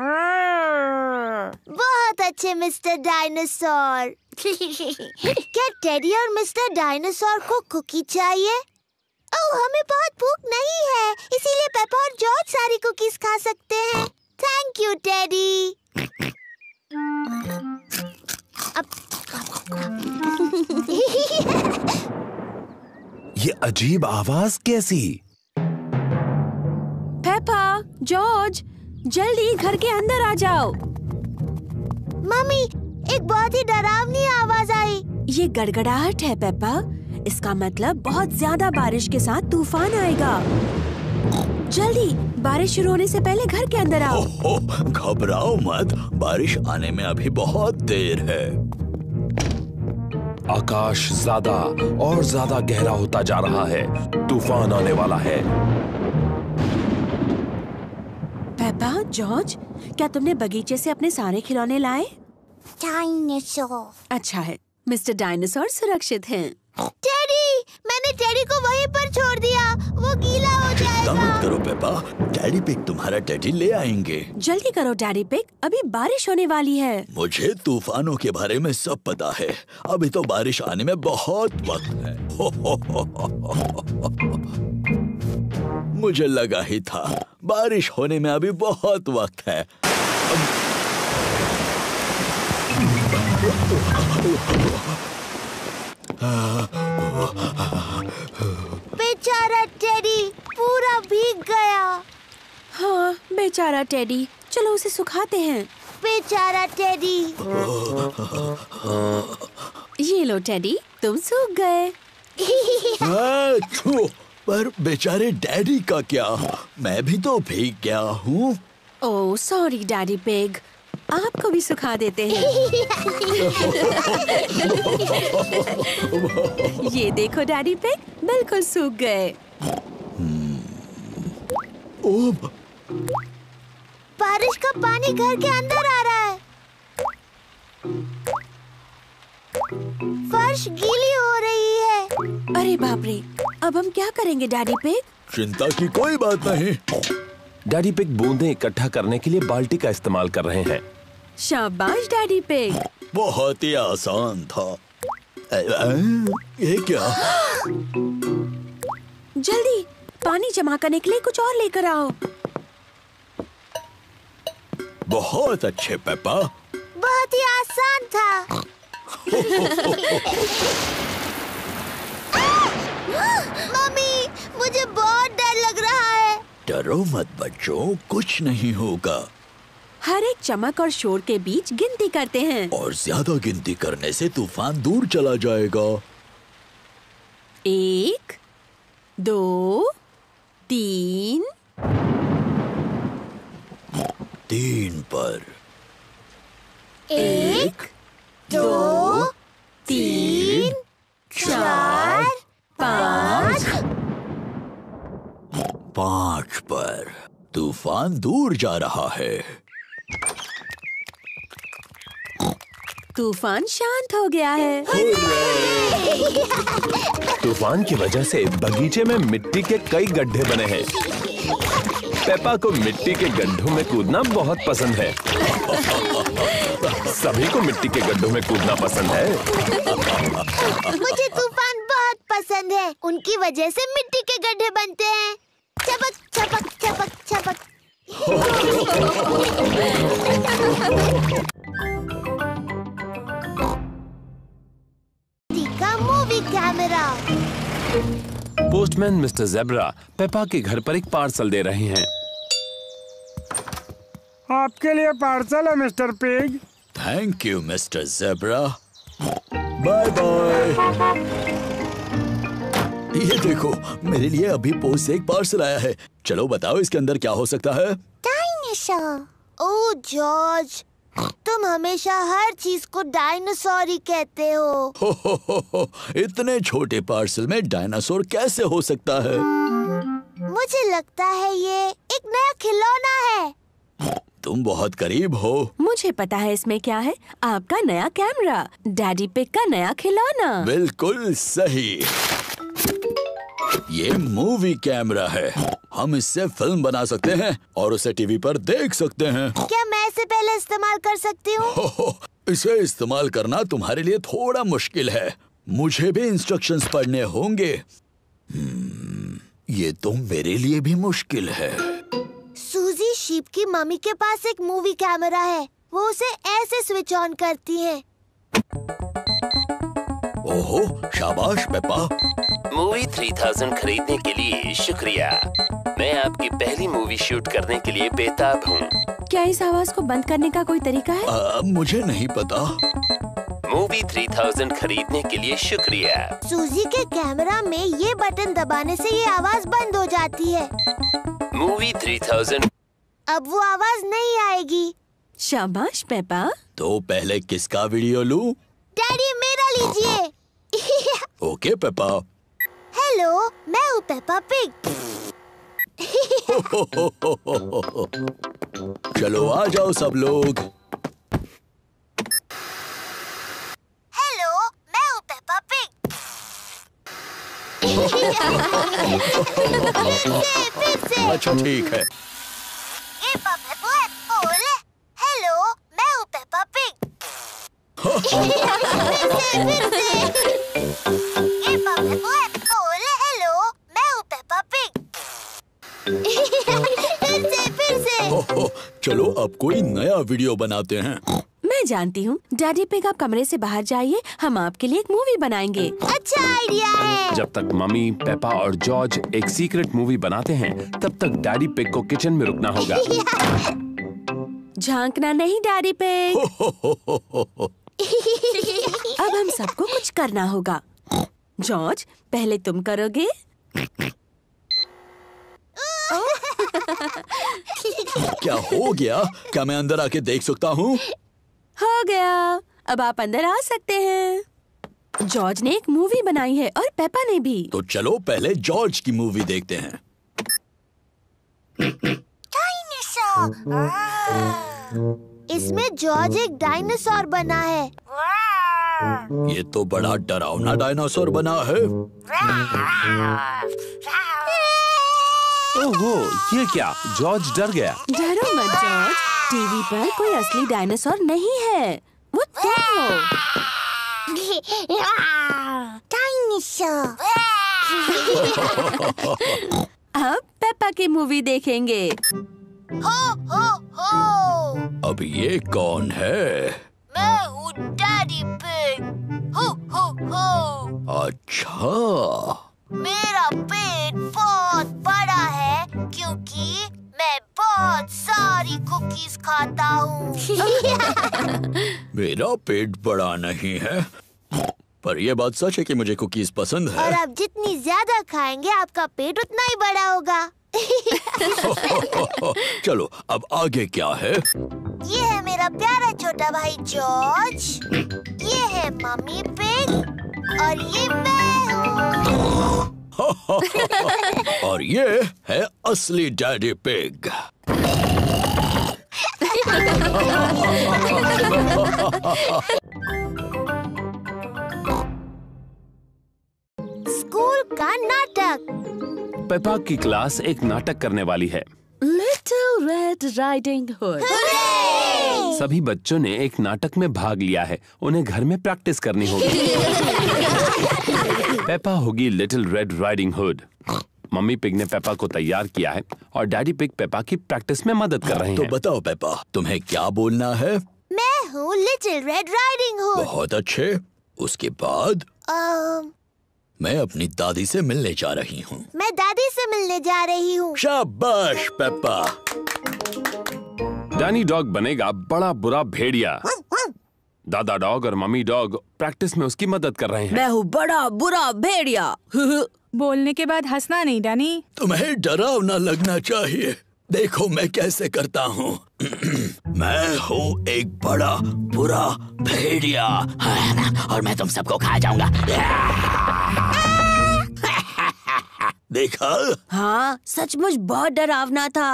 B: बहुत अच्छे मिस्टर डायनासोर। क्या टेडी और मिस्टर डायनासोर को कुकी चाहिए? ओह हमें बहुत भूख नहीं है, इसीलिए पेपा और जॉर्ज सारी कुकीज खा सकते हैं। Thank you Teddy.
A: ये अजीब आवाज कैसी?
D: पेपा, जॉर्ज, जल्दी घर के अंदर आ जाओ।
B: मम्मी, एक बहुत ही डरावनी आवाज आई।
D: ये गड़गड़ाहट है पेपा। इसका मतलब बहुत ज्यादा बारिश के साथ तूफान आएगा। जल्दी, बारिश शुरू होने से पहले घर के अंदर आओ।
E: घबराओ मत, बारिश आने में अभी बहुत देर है।
A: आकाश ज्यादा और ज्यादा गहरा होता जा रहा है। तूफान आने वाला है।
D: पेपा, जॉर्ज, क्या तुमने बगीचे से अपने सारे खिलौने लाए?
B: डायनासोर।
D: अच्छा है, मिस्टर डायनासोर सुरक्षित हैं।
B: टेडी, मैंने टेडी को वहीं पर छोड़ दिया, वो गीला हो जाएगा।
E: चिंता मत करो पेपा, डैडी पिग तुम्हारा टेडी ले आएंगे।
D: जल्दी करो डैडी पिग, अभी बारिश होने वाली है।
E: मुझे तूफानों के बारे में सब पता है। अभी तो बारिश आने में बहुत वक्त है। हो, हो, हो, हो, हो। मुझे लगा ही था, बारिश होने में अभी बहुत वक्त है।
B: बेचारा टेडी पूरा भीग गया।
D: हाँ, बेचारा टेडी, चलो उसे सुखाते हैं।
B: बेचारा टेडी।
D: ये लो टेडी, तुम सूख गए।
E: पर बेचारे डैडी का क्या? मैं भी तो भीग गया हूँ।
D: ओह सॉरी डैडी पिग, आपको भी सुखा देते हैं। ये देखो डैडी पिग, बिल्कुल सूख गए।
B: बारिश का पानी घर के अंदर आ रहा है। फर्श गीली हो रही है।
D: अरे बाप रे, अब हम क्या करेंगे डैडी पिग?
E: चिंता की कोई बात नहीं।
A: डैडी पिग बूंदें इकट्ठा करने के लिए बाल्टी का इस्तेमाल कर रहे हैं।
D: शाबाश डैडी पिग।
E: बहुत ही आसान था। अ, अ, ये क्या?
D: जल्दी पानी जमा करने के लिए कुछ और लेकर आओ।
E: बहुत अच्छे पेपा।
B: बहुत ही आसान था। मम्मी, मुझे बहुत डर लग रहा है।
E: डरो मत बच्चों, कुछ नहीं होगा।
D: हर एक चमक और शोर के बीच गिनती करते हैं
E: और ज्यादा गिनती करने से तूफान दूर चला जाएगा।
D: एक, दो, तीन।
E: तीन पर।
B: एक, दो, तीन, चार, पाँच।
E: पाँच पर। तूफान दूर जा रहा है।
D: तूफान शांत हो गया है।
A: तूफान की वजह से बगीचे में मिट्टी के कई गड्ढे बने हैं। पेपा को मिट्टी के गड्ढों में कूदना बहुत पसंद है। सभी को मिट्टी के गड्ढों में कूदना पसंद है।
B: मुझे तूफान बहुत पसंद है। उनकी वजह से मिट्टी के गड्ढे बनते हैं। चपक चपक चपक चपक। का movie camera.
A: Postman Mister Zebra Peppa के घर पर एक पार्सल दे रहे हैं।
K: आपके लिए पार्सल है Mister Pig.
E: Thank you Mister Zebra. Bye bye. ये देखो, मेरे लिए अभी पोस्ट से एक पार्सल आया है। चलो बताओ इसके अंदर क्या हो सकता है?
B: डायनासोर। ओह जॉर्ज, तुम हमेशा हर चीज को डायनासोर ही कहते हो।
E: हो, हो, हो, हो, इतने छोटे पार्सल में डायनासोर कैसे हो सकता है?
B: मुझे लगता है ये एक नया खिलौना है।
E: तुम बहुत करीब हो।
D: मुझे पता है इसमें क्या है। आपका नया कैमरा, डैडी पिग का नया खिलौना।
E: बिल्कुल सही। ये मूवी कैमरा है। हम इससे फिल्म बना सकते हैं और उसे टीवी पर देख सकते हैं।
B: क्या मैं इसे पहले इस्तेमाल कर सकती हूँ?
E: हो, हो, इसे इस्तेमाल करना तुम्हारे लिए थोड़ा मुश्किल है। मुझे भी इंस्ट्रक्शंस पढ़ने होंगे। hmm, ये तो मेरे लिए भी मुश्किल है।
B: सूजी शीप की मम्मी के पास एक मूवी कैमरा है। वो उसे ऐसे स्विच ऑन करती है।
E: ओहो, शाबाश पेपा।
A: मूवी थ्री थाउज़ेंड खरीदने के लिए शुक्रिया। मैं आपकी पहली मूवी शूट करने के लिए बेताब हूँ।
D: क्या इस आवाज को बंद करने का कोई तरीका है?
E: आ, मुझे नहीं पता।
A: मूवी थ्री थाउज़ेंड खरीदने के लिए शुक्रिया।
B: सूजी के कैमरा में ये बटन दबाने से ये आवाज बंद हो जाती है।
A: Movie three thousand.
B: अब वो आवाज नहीं आएगी।
D: शाबाश पेपा।
E: तो पहले किसका वीडियो लूं?
B: डैडी मेरा लीजिए।
E: Okay Peppa.
B: हेलो, मैं हूँ पेपा पिग।
E: चलो आ जाओ सब लोग।
B: हेलो, मैं हूँ पेपा पिग। फिर से, फिर से।
E: अच्छा ठीक है।
B: ए पापा बुआ, ओले। हेलो, मैं हूँ पेपा पिग। फिर से, फिर से। ए पापा बुआ, ओले। हेलो, मैं हूँ पेपा पिग। फिर से, फिर से।
E: हो, हो, चलो अब कोई नया वीडियो बनाते हैं।
D: मैं जानती हूँ। डैडी पिग, आप कमरे से बाहर जाइए, हम आपके लिए एक मूवी बनाएंगे।
B: अच्छा आइडिया है।
A: जब तक मम्मी, पेपा और जॉर्ज एक सीक्रेट मूवी बनाते हैं, तब तक डैडी पिग को किचन में रुकना होगा।
D: झांकना नहीं डैडी पिग। अब हम सबको कुछ करना होगा। जॉर्ज, पहले तुम करोगे।
E: क्या हो गया? क्या मैं अंदर आके देख सकता हूँ?
D: हो गया, अब आप अंदर आ सकते हैं। जॉर्ज ने एक मूवी बनाई है और पेपा ने भी।
E: तो चलो पहले जॉर्ज की मूवी देखते हैं।
B: इसमें जॉर्ज एक डायनासोर बना है।
E: ये तो बड़ा डरावना डायनासोर बना है।
A: ओहो, ये क्या? जॉर्ज डर गया।
D: डरो मत जॉर्ज, टीवी पर कोई असली डायनासोर नहीं है, वो तुम हो।
B: डायनासोर।
D: अब पेप्पा की मूवी देखेंगे।
B: हो हो हो।
E: अब ये कौन है?
B: मैं हूँ डैडी पिग। हो हो हो।
E: अच्छा,
B: मेरा पेट बहुत बड़ा है क्योंकि मैं बहुत सारी कुकीज खाता हूँ।
E: मेरा पेट बड़ा नहीं है, पर ये बात सच है कि मुझे कुकीज पसंद है।
B: और आप जितनी ज्यादा खाएंगे आपका पेट उतना ही बड़ा होगा।
E: चलो, अब आगे क्या है?
B: ये है मेरा प्यारा छोटा भाई जॉर्ज, ये है मम्मी पिग और ये मैं हूँ।
E: और ये है असली डैडी पिग।
B: स्कूल का नाटक।
A: पेपा की क्लास एक नाटक करने वाली है।
C: Little Red Riding Hood.
A: सभी बच्चों ने एक नाटक में भाग लिया है, उन्हें घर में प्रैक्टिस करनी होगी। पेपा होगी Little Red Riding Hood. Mummy Pig ने पेपा को तैयार किया है और डैडी पिग पेपा की प्रैक्टिस में मदद कर रहे हैं।
E: तो बताओ पेपा, तुम्हें क्या बोलना है?
B: मैं हूँ लिटिल रेड राइडिंग हुड।
E: बहुत अच्छे। उसके बाद
B: um,
E: मैं अपनी दादी से मिलने जा रही हूँ।
B: मैं दादी से मिलने जा रही हूँ।
E: शाबाश पेपा।
A: डैनी डॉग बनेगा बड़ा बुरा भेड़िया। दादा डॉग और मम्मी डॉग प्रैक्टिस में उसकी मदद कर रहे हैं।
D: मैं हूँ बड़ा बुरा भेड़िया।
H: बोलने के बाद हंसना नहीं डैनी।
E: तुम्हें डरावना लगना चाहिए। देखो मैं कैसे करता हूँ। मैं हूँ एक बड़ा बुरा भेड़िया और मैं तुम सबको खा जाऊंगा। देखा?
D: हाँ, सचमुच बहुत डरावना था।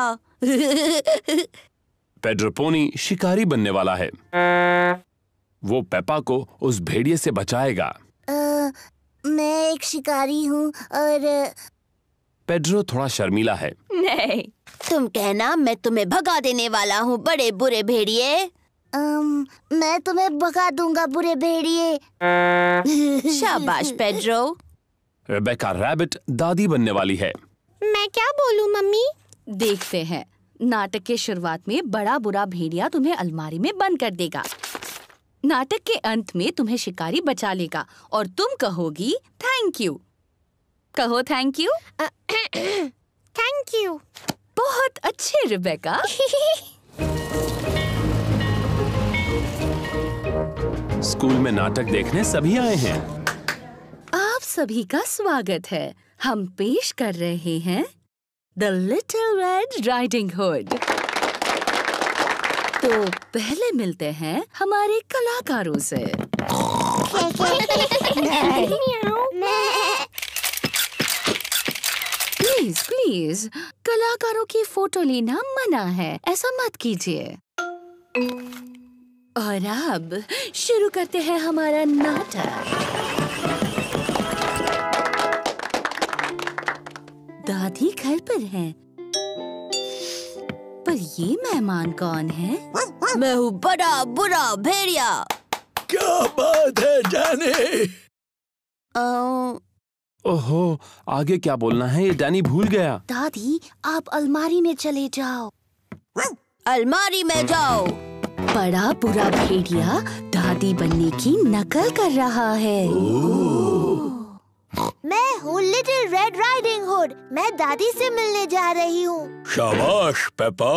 A: पेड्रो पोनी शिकारी बनने वाला है। वो पेपा को उस भेड़िए से बचाएगा।
B: uh, मैं एक शिकारी हूँ और
A: पेड्रो थोड़ा शर्मीला है।
D: नहीं, तुम कहना मैं तुम्हें भगा देने वाला हूँ बड़े बुरे भेड़िए।
B: um, मैं तुम्हें भगा दूंगा बुरे भेड़िए।
D: शाबाश पेड्रो।
A: रेबेका रैबिट दादी बनने वाली है।
B: मैं क्या बोलूं मम्मी?
C: देखते हैं। नाटक के शुरुआत में बड़ा बुरा भेड़िया तुम्हें अलमारी में बंद कर देगा। नाटक के अंत में तुम्हें शिकारी बचा लेगा और तुम कहोगी थैंक यू। कहो थैंक यू।
B: Thank you.
C: बहुत अच्छे रेबेका।
A: स्कूल में नाटक देखने सभी आए हैं।
C: आप सभी का स्वागत है। हम पेश कर रहे हैं the Little Red Riding Hood. तो पहले मिलते हैं हमारे कलाकारों से। प्लीज प्लीज कलाकारों की फोटो लेना मना है, ऐसा मत कीजिए। और अब शुरू करते हैं हमारा नाटक। दादी घर पर हैं, पर ये मेहमान कौन है?
D: मैं हूँ बड़ा बुरा भेड़िया।
E: क्या बात है डैनी?
A: ओहो, आगे क्या बोलना है ये डैनी भूल गया।
B: दादी आप अलमारी में चले जाओ।
D: अलमारी में जाओ।
C: बड़ा बुरा भेड़िया दादी बनने की नकल कर रहा है।
B: मैं हूँ लिटिल रेड राइडिंग हुड। मैं दादी से मिलने जा रही हूँ।
E: शाबाश पेपा।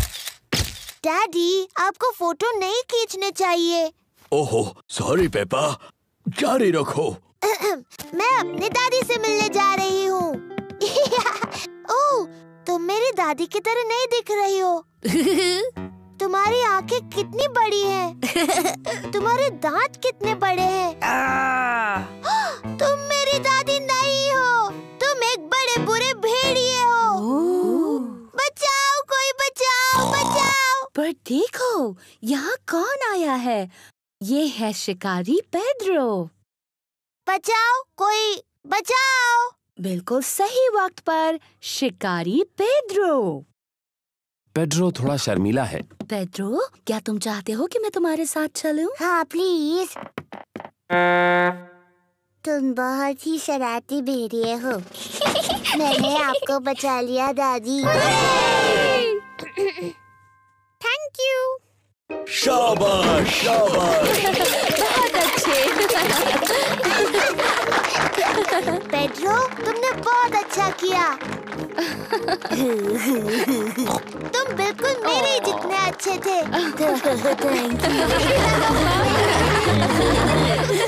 B: डैडी आपको फोटो नहीं खींचने चाहिए।
E: ओहो सॉरी पेपा, जारी रखो।
B: मैं अपनी दादी से मिलने जा रही हूँ। ओह, तुम मेरी दादी की तरह नहीं दिख रही हो। तुम्हारी आंखें कितनी बड़ी हैं। तुम्हारे दांत कितने बड़े हैं। तुम मेरी दादी नहीं हो, तुम एक बड़े बुरे भेड़िए हो। बचाओ, कोई बचाओ, बचाओ।
C: पर देखो यहाँ कौन आया है? ये है शिकारी पेड्रो।
B: बचाओ, कोई बचाओ।
C: बिल्कुल सही वक्त पर शिकारी पेड्रो।
A: पेड्रो थोड़ा शर्मीला है।
C: पेड्रो, क्या तुम चाहते हो कि मैं तुम्हारे साथ चलूं?
B: हाँ प्लीज। तुम बहुत ही शरारती भेड़िए हो। मैंने आपको बचा लिया दादी। Thank you.
E: शाबाश शाबाश।
C: बहुत अच्छे।
B: पेड्रो, तुमने बहुत अच्छा किया। तुम बिल्कुल मेरे जितने अच्छे थे। Thank you.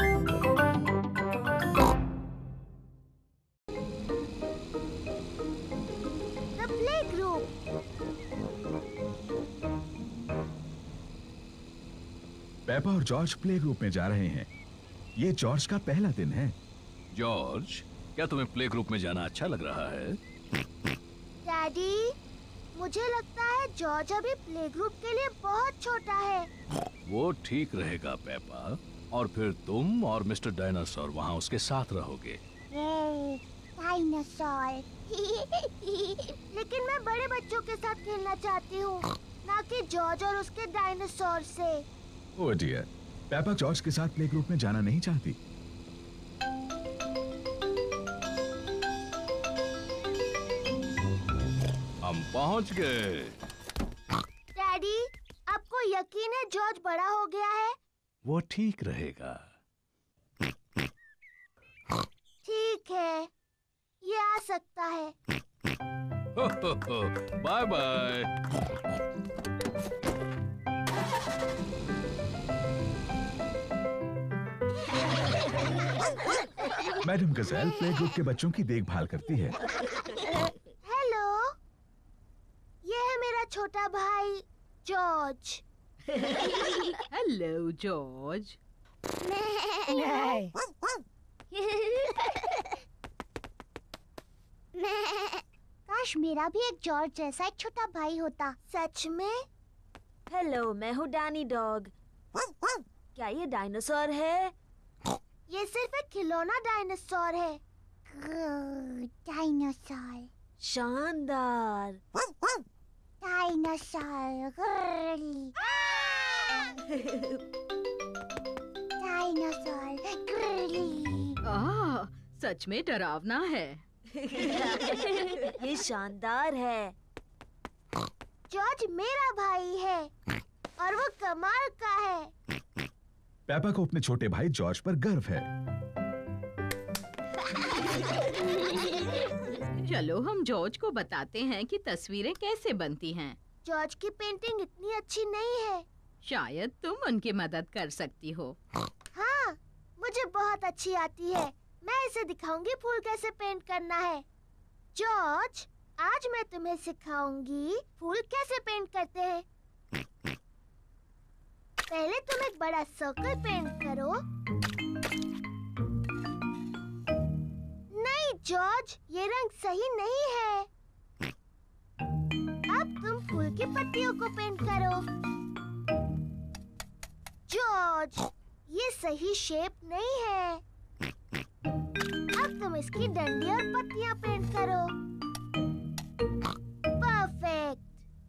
G: पेपा और जॉर्ज प्ले ग्रुप में जा रहे हैं। ये जॉर्ज का पहला दिन है।
I: जॉर्ज, क्या तुम्हें प्ले ग्रुप में जाना अच्छा लग रहा है?
B: डैडी, मुझे लगता है जॉर्ज अभी प्ले ग्रुप के लिए बहुत छोटा है।
I: वो ठीक रहेगा पेपा, और फिर तुम और मिस्टर डायनासोर वहाँ उसके साथ रहोगे।
B: डायनासोर। लेकिन मैं बड़े बच्चों के साथ खेलना चाहती हूँ, ना कि जॉर्ज और उसके डायनासोर से।
G: ओह डियर, पेपा जॉर्ज के साथ प्ले ग्रुप में जाना नहीं चाहती।
I: हम पहुंच गए।
B: डैडी, आपको यकीन है जॉर्ज बड़ा हो गया है?
I: वो ठीक रहेगा।
B: ठीक है, ये आ सकता है।
I: Bye bye.
G: Madame Gazelle play group के बच्चों की देखभाल करती है।
B: हेलो, ये है मेरा छोटा भाई जॉर्ज।
H: Hello George.
B: काश मेरा भी एक जॉर्ज जैसा एक छोटा भाई होता। सच में?
J: हेलो, मैं हूँ डैनी डॉग। क्या ये डायनासोर है?
B: ये सिर्फ एक खिलौना डायनासोर है। डायनासोर।
J: शानदार।
B: डायनासोर। डायनासोर।
H: आह, सच में डरावना है।
J: ये शानदार है।
B: जॉर्ज मेरा भाई है और वो कमाल का है।
G: पेपा को अपने छोटे भाई जॉर्ज पर गर्व है।
H: चलो हम जॉर्ज को बताते हैं कि तस्वीरें कैसे बनती हैं।
B: जॉर्ज की पेंटिंग इतनी अच्छी नहीं है।
H: शायद तुम उनकी मदद कर सकती हो।
B: हाँ, मुझे बहुत अच्छी आती है। मैं इसे दिखाऊंगी फूल कैसे पेंट करना है। जॉर्ज, आज मैं तुम्हें सिखाऊंगी फूल कैसे पेंट करते हैं। पहले तुम एक बड़ा सर्कल पेंट करो। नहीं जॉर्ज, ये रंग सही नहीं है। अब तुम फूल की पत्तियों को पेंट करो। जॉर्ज, ये सही शेप नहीं है। अब तुम इसकी डंडी और पत्तियां पेंट करो। परफेक्ट।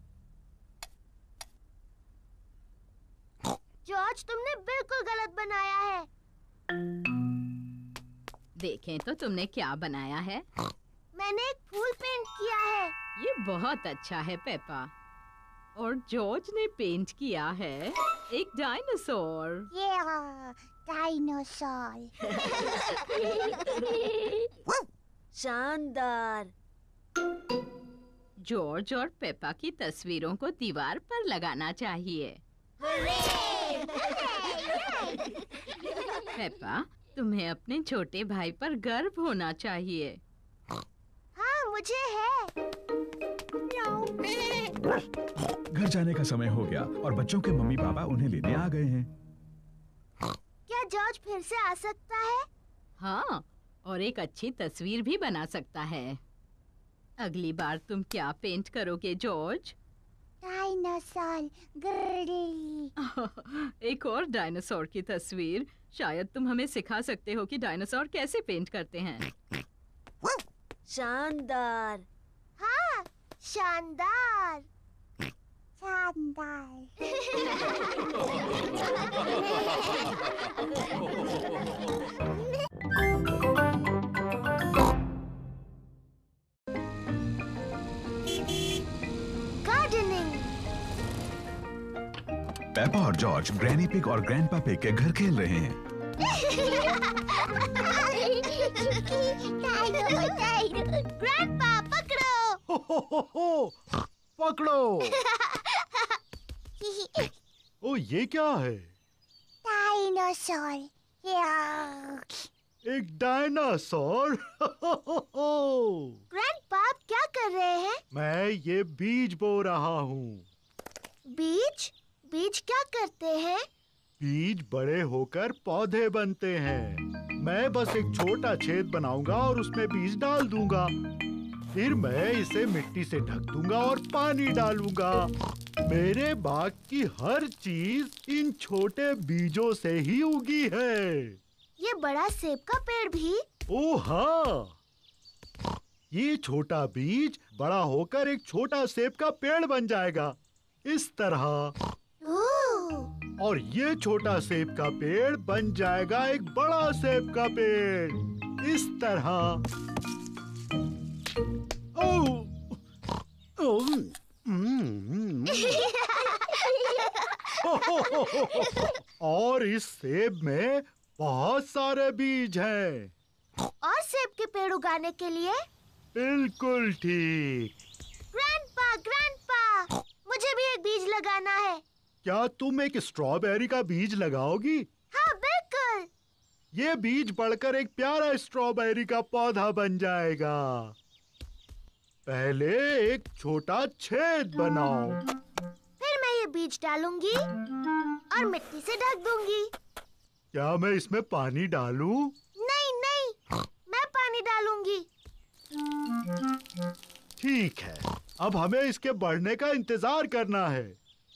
B: जॉर्ज, तुमने बिल्कुल गलत बनाया है।
H: देखें तो तुमने क्या बनाया है।
B: मैंने एक फूल पेंट किया है।
H: ये बहुत अच्छा है पेपा। और जॉर्ज ने पेंट किया है एक डायनासोर।
B: ये डायनासोर।
J: शानदार।
H: जॉर्ज और पेपा की तस्वीरों को दीवार पर लगाना चाहिए। पेपा, तुम्हें अपने छोटे भाई पर गर्व होना चाहिए।
B: हाँ, मुझे है।
G: घर जाने का समय हो गया और बच्चों के मम्मी पापा उन्हें लेने आ गए हैं।
B: क्या जॉर्ज फिर से आ सकता है?
H: हाँ, और एक अच्छी तस्वीर भी बना सकता है। अगली बार तुम क्या पेंट करोगे जॉर्ज?
B: डायनासोर।
H: एक और डायनासोर की तस्वीर। शायद तुम हमें सिखा सकते हो कि डायनासोर कैसे पेंट करते हैं।
J: शानदार।
B: हाँ, शानदार। शानदार। गार्डनिंग।
G: पेपा और जॉर्ज ग्रैनी पिग और ग्रैंडपा पिग के घर खेल रहे हैं।
B: ग्रैंडपा पकड़ो।
L: हो हो हो हो, पकड़ो। ओ ये क्या है?
B: डायनासोर।
L: एक डायनासोर।
B: ग्रैंडपा आप क्या कर रहे हैं?
L: मैं ये बीज बो रहा हूँ।
B: बीज? बीज क्या करते हैं?
L: बीज बड़े होकर पौधे बनते हैं। मैं बस एक छोटा छेद बनाऊंगा और उसमें बीज डाल दूंगा। फिर मैं इसे मिट्टी से ढक दूंगा और पानी डालूंगा। मेरे बाग की हर चीज इन छोटे बीजों से ही उगी है।
B: ये बड़ा सेब का पेड़ भी?
L: ओह हाँ, ये छोटा बीज बड़ा होकर एक छोटा सेब का पेड़ बन जाएगा, इस तरह। और ये छोटा सेब का पेड़ बन जाएगा एक बड़ा सेब का पेड़, इस तरह। ओह, ओह, हम्म, और इस सेब में बहुत सारे बीज हैं।
B: और सेब के पेड़ उगाने के लिए?
L: बिल्कुल ठीक।
B: ग्रैंडपा, ग्रैंडपा, मुझे भी एक बीज लगाना है।
L: क्या तुम एक स्ट्रॉबेरी का बीज लगाओगी?
B: हाँ, बिल्कुल।
L: ये बीज बढ़कर एक प्यारा स्ट्रॉबेरी का पौधा बन जाएगा। पहले एक छोटा छेद बनाओ।
B: फिर मैं ये बीज डालूंगी और मिट्टी से ढक दूंगी।
L: क्या मैं इसमें पानी डालूं?
B: नहीं नहीं, मैं पानी डालूंगी।
L: ठीक है, अब हमें इसके बढ़ने का इंतजार करना है।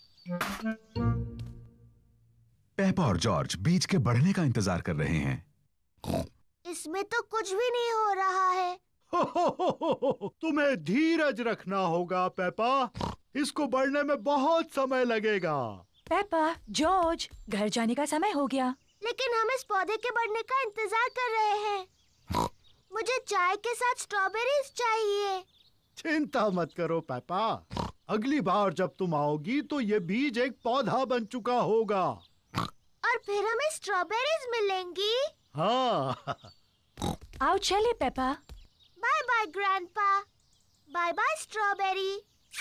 G: पेपा और जॉर्ज बीज के बढ़ने का इंतजार कर रहे हैं।
B: इसमें तो कुछ भी नहीं हो रहा है।
L: हो, हो, हो, हो, तुम्हें धीरज रखना होगा पेपा। इसको बढ़ने में बहुत समय लगेगा।
M: पेपा, जॉर्ज, घर जाने का समय हो गया।
B: लेकिन हम इस पौधे के बढ़ने का इंतजार कर रहे हैं। मुझे चाय के साथ स्ट्रॉबेरीज चाहिए।
L: चिंता मत करो पेपा, अगली बार जब तुम आओगी तो ये बीज एक पौधा बन चुका होगा।
B: और फिर हमें स्ट्रॉबेरीज मिलेंगी।
L: हाँ।
M: आओ चले Peppa.
B: Bye bye Grandpa. Bye bye strawberry.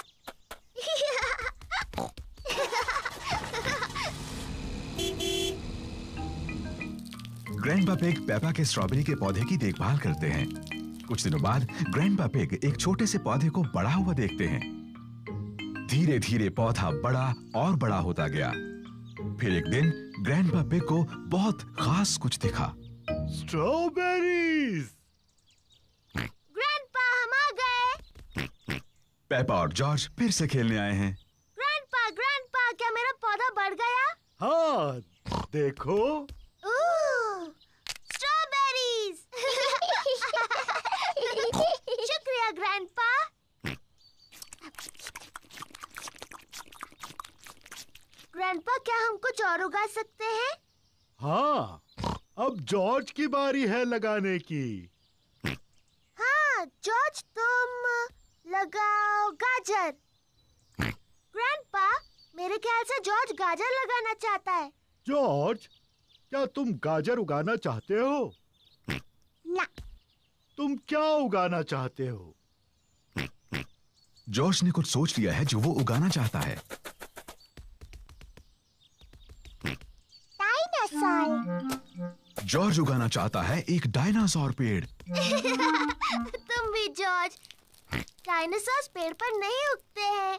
G: Grandpa Pig Peppa के स्ट्रॉबेरी के पौधे की देखभाल करते हैं। कुछ दिनों बाद ग्रैंडपा पिग एक छोटे से पौधे को बड़ा हुआ देखते हैं। धीरे धीरे पौधा बड़ा और बड़ा होता गया। फिर एक दिन ग्रैंडपा पिग को बहुत खास कुछ दिखा।
L: स्ट्रॉबेरीज।
B: ग्रैंडपा, हम आ गए।
G: पेपा और जॉर्ज फिर से खेलने आए हैं।
B: ग्रैंडपा, ग्रैंडपा, क्या मेरा पौधा बढ़ गया?
L: हाँ, देखो।
B: स्ट्रॉबेरीज। शुक्रिया ग्रैंडपा। ग्रैंडपा, क्या हम कुछ और उगा सकते हैं?
L: हाँ, अब जॉर्ज की बारी है लगाने की।
B: हाँ, जॉर्ज, तुम लगाओ गाजर। ग्रैंडपा, मेरे ख्याल से जॉर्ज गाजर लगाना चाहता है।
L: जॉर्ज, क्या तुम गाजर उगाना चाहते हो?
B: ना।
L: तुम क्या उगाना चाहते हो?
G: जॉर्ज ने कुछ सोच लिया है जो वो उगाना चाहता है।
B: डायनासोर।
G: जॉर्ज उगाना चाहता है एक डायनासोर पेड़।
B: तुम भी जॉर्ज। डायनासोर पेड़ पर नहीं उगते हैं।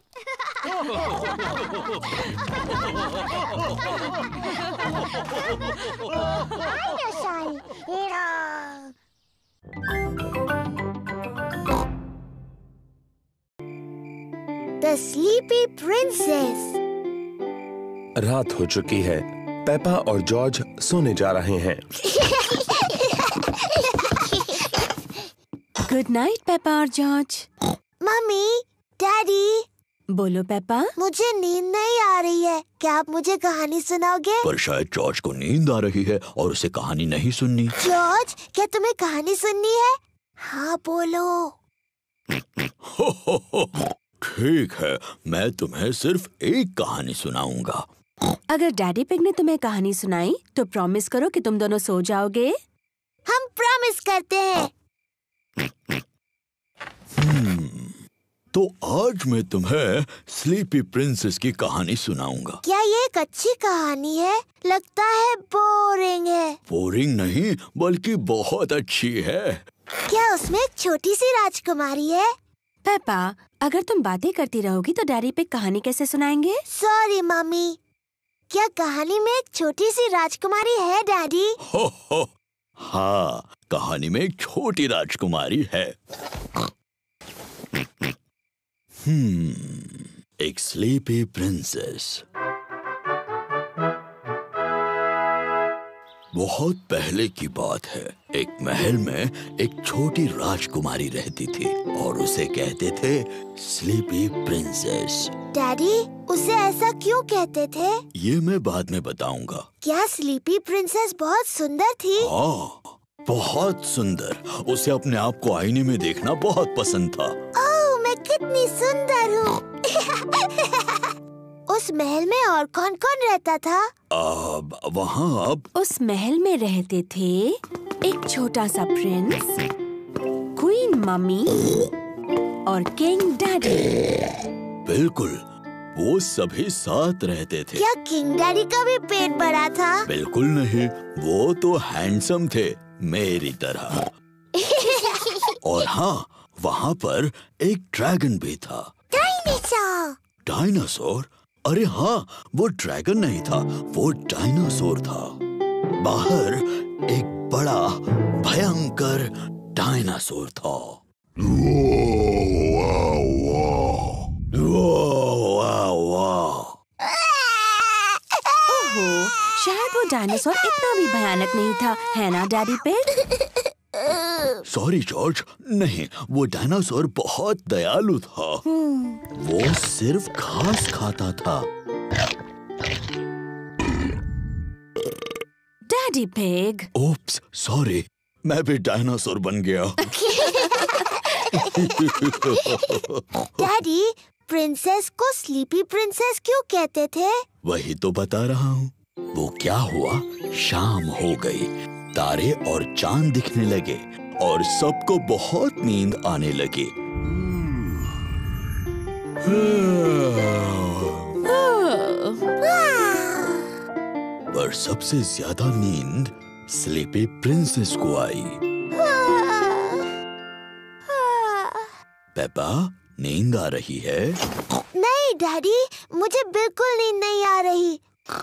B: The Sleepy Princess।
A: रात हो चुकी है। पेपा और जॉर्ज सोने जा रहे हैं।
D: गुड नाइट पेपा और जॉर्ज।
B: Mummy, Daddy.
D: बोलो पेपा।
B: मुझे नींद नहीं आ रही है, क्या आप मुझे कहानी सुनाओगे?
E: पर शायद जॉर्ज को नींद आ रही है और उसे कहानी नहीं सुननी।
B: जॉर्ज, क्या तुम्हें कहानी सुननी है? हाँ बोलो।
E: ठीक है, मैं तुम्हें सिर्फ एक कहानी सुनाऊंगा।
D: अगर डैडी पिग ने तुम्हें कहानी सुनाई तो प्रॉमिस करो कि तुम दोनों सो जाओगे।
B: हम प्रॉमिस करते हैं।
E: hmm, तो आज मैं तुम्हें स्लीपी प्रिंसेस की कहानी सुनाऊंगा।
B: क्या ये एक अच्छी कहानी है? लगता है बोरिंग है।
E: बोरिंग नहीं, बल्कि बहुत अच्छी है।
B: क्या उसमें एक छोटी सी राजकुमारी है?
D: पेपा, अगर तुम बातें करती रहोगी तो डैडी पिग कहानी कैसे सुनाएंगे?
B: Sorry Mummy. क्या कहानी में एक छोटी सी राजकुमारी है डैडी?
E: हो हो, हाँ, कहानी में एक छोटी राजकुमारी है। हम्म, एक स्लीपी प्रिंसेस। बहुत पहले की बात है। एक महल में एक छोटी राजकुमारी रहती थी और उसे कहते थे स्लीपी प्रिंसेस।
B: डैडी, उसे ऐसा क्यों कहते थे?
E: ये मैं बाद में बताऊंगा।
B: क्या स्लीपी प्रिंसेस बहुत सुंदर थी?
E: हाँ, बहुत सुंदर। उसे अपने आप को आईने में देखना बहुत पसंद था।
B: ओह, मैं कितनी सुंदर हूँ। उस महल में और कौन कौन रहता था?
E: अब वहाँ अब
D: उस महल में रहते थे एक छोटा सा प्रिंस, क्वीन मम्मी और किंग डैडी।
E: बिल्कुल, वो सभी साथ रहते थे।
B: क्या किंग डैडी का भी पेट बड़ा था?
E: बिल्कुल नहीं, वो तो हैंडसम थे मेरी तरह। और हाँ, वहाँ पर एक ड्रैगन भी था।
B: डायनासोर।
E: डायनासोर? अरे हाँ, वो ड्रैगन नहीं था, वो डायनासोर था। बाहर एक बड़ा भयंकर डायनासोर था। वाह वाह वाह।
D: ओहो, शायद वो डायनासोर इतना भी भयानक नहीं था, है ना डैडी पिग?
E: सॉरी जॉर्ज, नहीं, वो डायनासोर बहुत दयालु था। वो सिर्फ घास खाता था।
D: Daddy pig.
E: ओप्स, सॉरी, मैं भी डायनासोर बन गया।
B: डैडी, प्रिंसेस को स्लीपी प्रिंसेस क्यों कहते थे?
E: वही तो बता रहा हूँ। वो क्या हुआ, शाम हो गई, तारे और चांद दिखने लगे और सबको बहुत नींद आने लगी। पर सबसे ज्यादा नींद स्लीपी प्रिंसेस को आई। पेपा, नींद आ रही है?
B: नहीं डैडी, मुझे बिल्कुल नींद नहीं आ रही।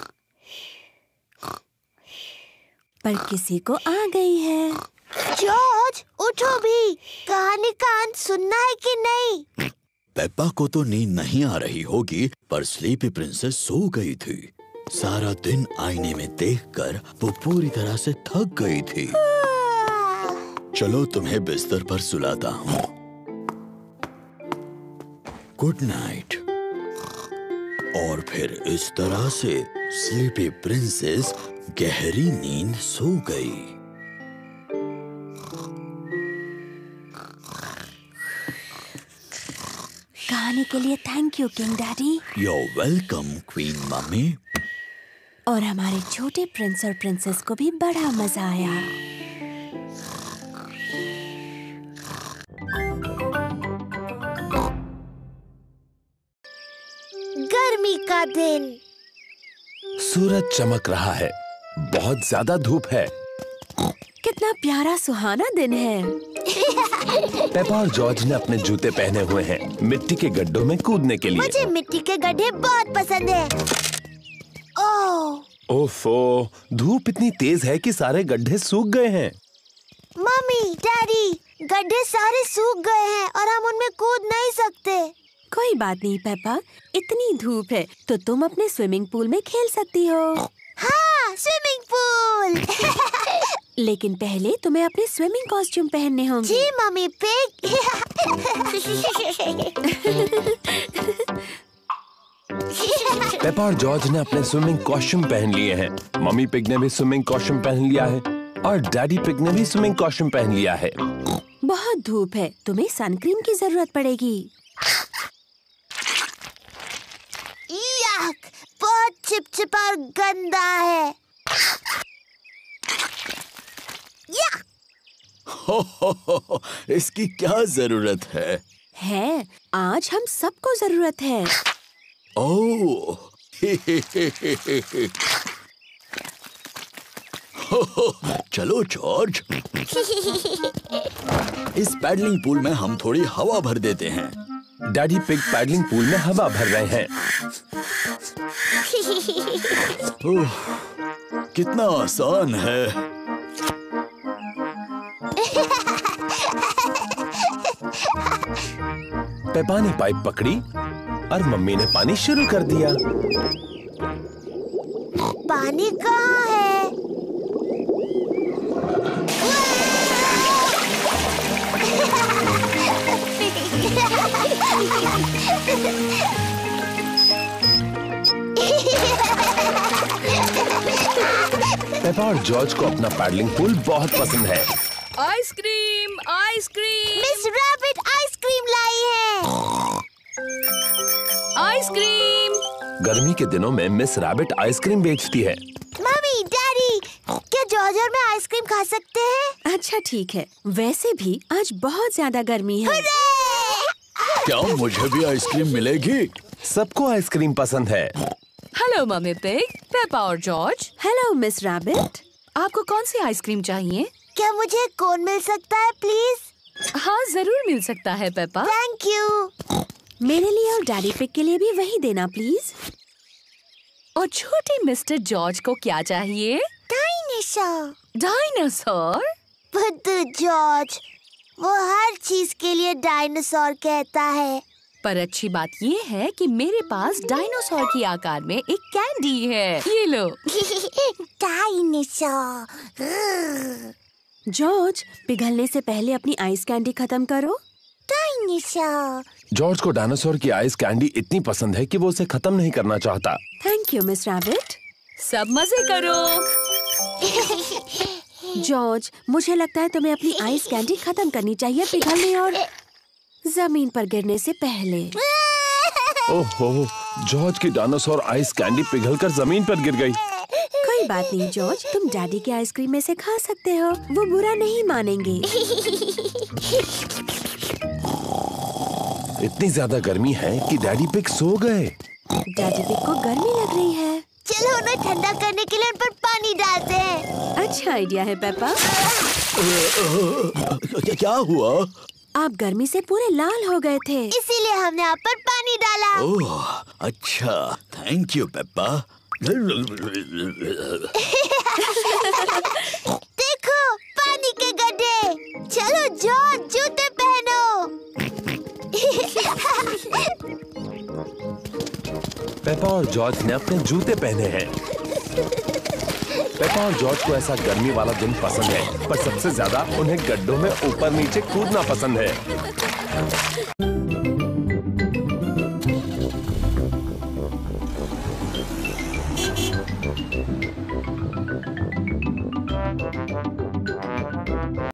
D: पर किसी को आ गई है।
B: जॉर्ज, उठो भी, कहानी का अंत सुनना है कि नहीं?
E: पेप्पा को तो नींद नहीं आ रही होगी, पर स्लीपी प्रिंसेस सो गई थी। सारा दिन आईने में देखकर वो पूरी तरह से थक गई थी। चलो तुम्हें बिस्तर पर सुलाता हूँ। Good night. और फिर इस तरह से स्लीपी प्रिंसेस गहरी नींद सो गई।
D: कहानी के लिए thank you king Daddy.
E: You're welcome, queen Mummy.
D: और हमारे छोटे प्रिंस और प्रिंसेस को भी बड़ा मजा आया।
B: गर्मी का दिन।
A: सूरज चमक रहा है, बहुत ज्यादा धूप है।
D: कितना प्यारा सुहाना दिन है।
A: पेपा और जॉर्ज ने अपने जूते पहने हुए हैं मिट्टी के गड्ढों में कूदने के लिए।
B: मुझे मिट्टी के गड्ढे बहुत पसंद है। ओह,
A: ओफो, धूप इतनी तेज है कि सारे गड्ढे सूख गए हैं।
B: मम्मी, डैडी, गड्ढे सारे सूख गए हैं और हम उनमें कूद नहीं सकते।
D: कोई बात नहीं पेपा, इतनी धूप है तो तुम अपने स्विमिंग पूल में खेल सकती हो।
B: हाँ, स्विमिंग पूल।
D: लेकिन पहले तुम्हें अपने स्विमिंग कॉस्ट्यूम पहनने होंगे।
B: जी मम्मी पिग।
A: पेपा और जॉर्ज ने अपने स्विमिंग कॉस्ट्यूम पहन लिए हैं। मम्मी पिग ने भी स्विमिंग कॉस्ट्यूम पहन लिया है और डैडी पिग ने भी स्विमिंग कॉस्ट्यूम पहन लिया है।
D: बहुत धूप है, तुम्हें सनक्रीम की जरूरत पड़ेगी।
B: याक, बहुत चिपचिपा और गंदा है। या!
E: हो हो हो, इसकी क्या जरूरत है?
D: है, आज हम सबको जरूरत है।
E: ओह, चलो जॉर्ज, इस पैडलिंग पूल में हम थोड़ी हवा भर देते हैं।
A: डैडी पिग पैडलिंग पूल में हवा भर रहे हैं।
E: ओह, कितना आसान है।
A: पेपा ने पाइप पकड़ी और मम्मी ने पानी शुरू कर दिया।
B: पानी कहाँ है?
A: पेपा और जॉर्ज को अपना पैडलिंग पूल बहुत पसंद है।
C: Ice cream, ice cream.
B: Miss Rabbit ice cream लाई है।
C: आइसक्रीम।
A: गर्मी के दिनों में मिस रैबिट आइसक्रीम बेचती है।
B: मम्मी, डैडी, क्या जॉर्ज और मैं आइसक्रीम खा सकते हैं?
D: अच्छा ठीक है, वैसे भी आज बहुत ज्यादा गर्मी है।
E: क्या मुझे भी आइसक्रीम मिलेगी?
A: सबको आइसक्रीम पसंद है।
C: हेलो मम्मी पिग, पेपा और जॉर्ज।
D: Hello Miss Rabbit.
C: आपको कौन सी आइसक्रीम चाहिए?
B: क्या मुझे कोन मिल सकता है प्लीज?
C: हाँ जरूर मिल सकता है पेपा।
B: Thank you.
D: मेरे लिए और डैडी पिग के लिए भी वही देना प्लीज।
C: और छोटे मिस्टर जॉर्ज को क्या चाहिए?
B: डायनासोर।
C: डायनासोर?
B: बुद्धू जॉर्ज, वो हर चीज के लिए डायनासोर कहता है।
C: पर अच्छी बात ये है कि मेरे पास डायनासोर की आकार में एक कैंडी है। ये लो।
B: डायनासोर।
D: जॉर्ज, पिघलने से पहले अपनी आइस कैंडी खत्म करो।
B: डायनासोर।
A: जॉर्ज को डायनासोर की आइस कैंडी इतनी पसंद है कि वो उसे खत्म नहीं करना चाहता।
D: Thank you Miss Rabbit.
C: सब मजे करो।
D: जॉर्ज, मुझे लगता है तुम्हें अपनी आइस कैंडी खत्म करनी चाहिए पिघलने और जमीन पर गिरने से पहले।
A: ओहो, जॉर्ज की डायनासोर आइस कैंडी पिघलकर जमीन पर गिर गई।
D: कोई बात नहीं जॉर्ज, तुम डैडी के आइसक्रीम में से खा सकते हो, वो बुरा नहीं मानेंगे।
A: इतनी ज्यादा गर्मी है कि डैडी पिग सो गए।
D: डैडी पिग को गर्मी लग रही है।
B: चलो उन्हें ठंडा करने के लिए उन पर पानी डालते हैं।
D: अच्छा आइडिया है पेपा।
E: क्या हुआ?
D: आप गर्मी से पूरे लाल हो गए थे,
B: इसीलिए हमने आप पर पानी डाला।
E: ओह, अच्छा, थैंक यू पेप्पा।
B: देखो, पानी के गड्ढे। चलो जॉर्ज, जूते पहनो।
A: पेपा और जॉर्ज ने अपने जूते पहने हैं। पेपा और जॉर्ज को ऐसा गर्मी वाला दिन पसंद है, पर सबसे ज्यादा उन्हें गड्ढों में ऊपर नीचे कूदना पसंद है।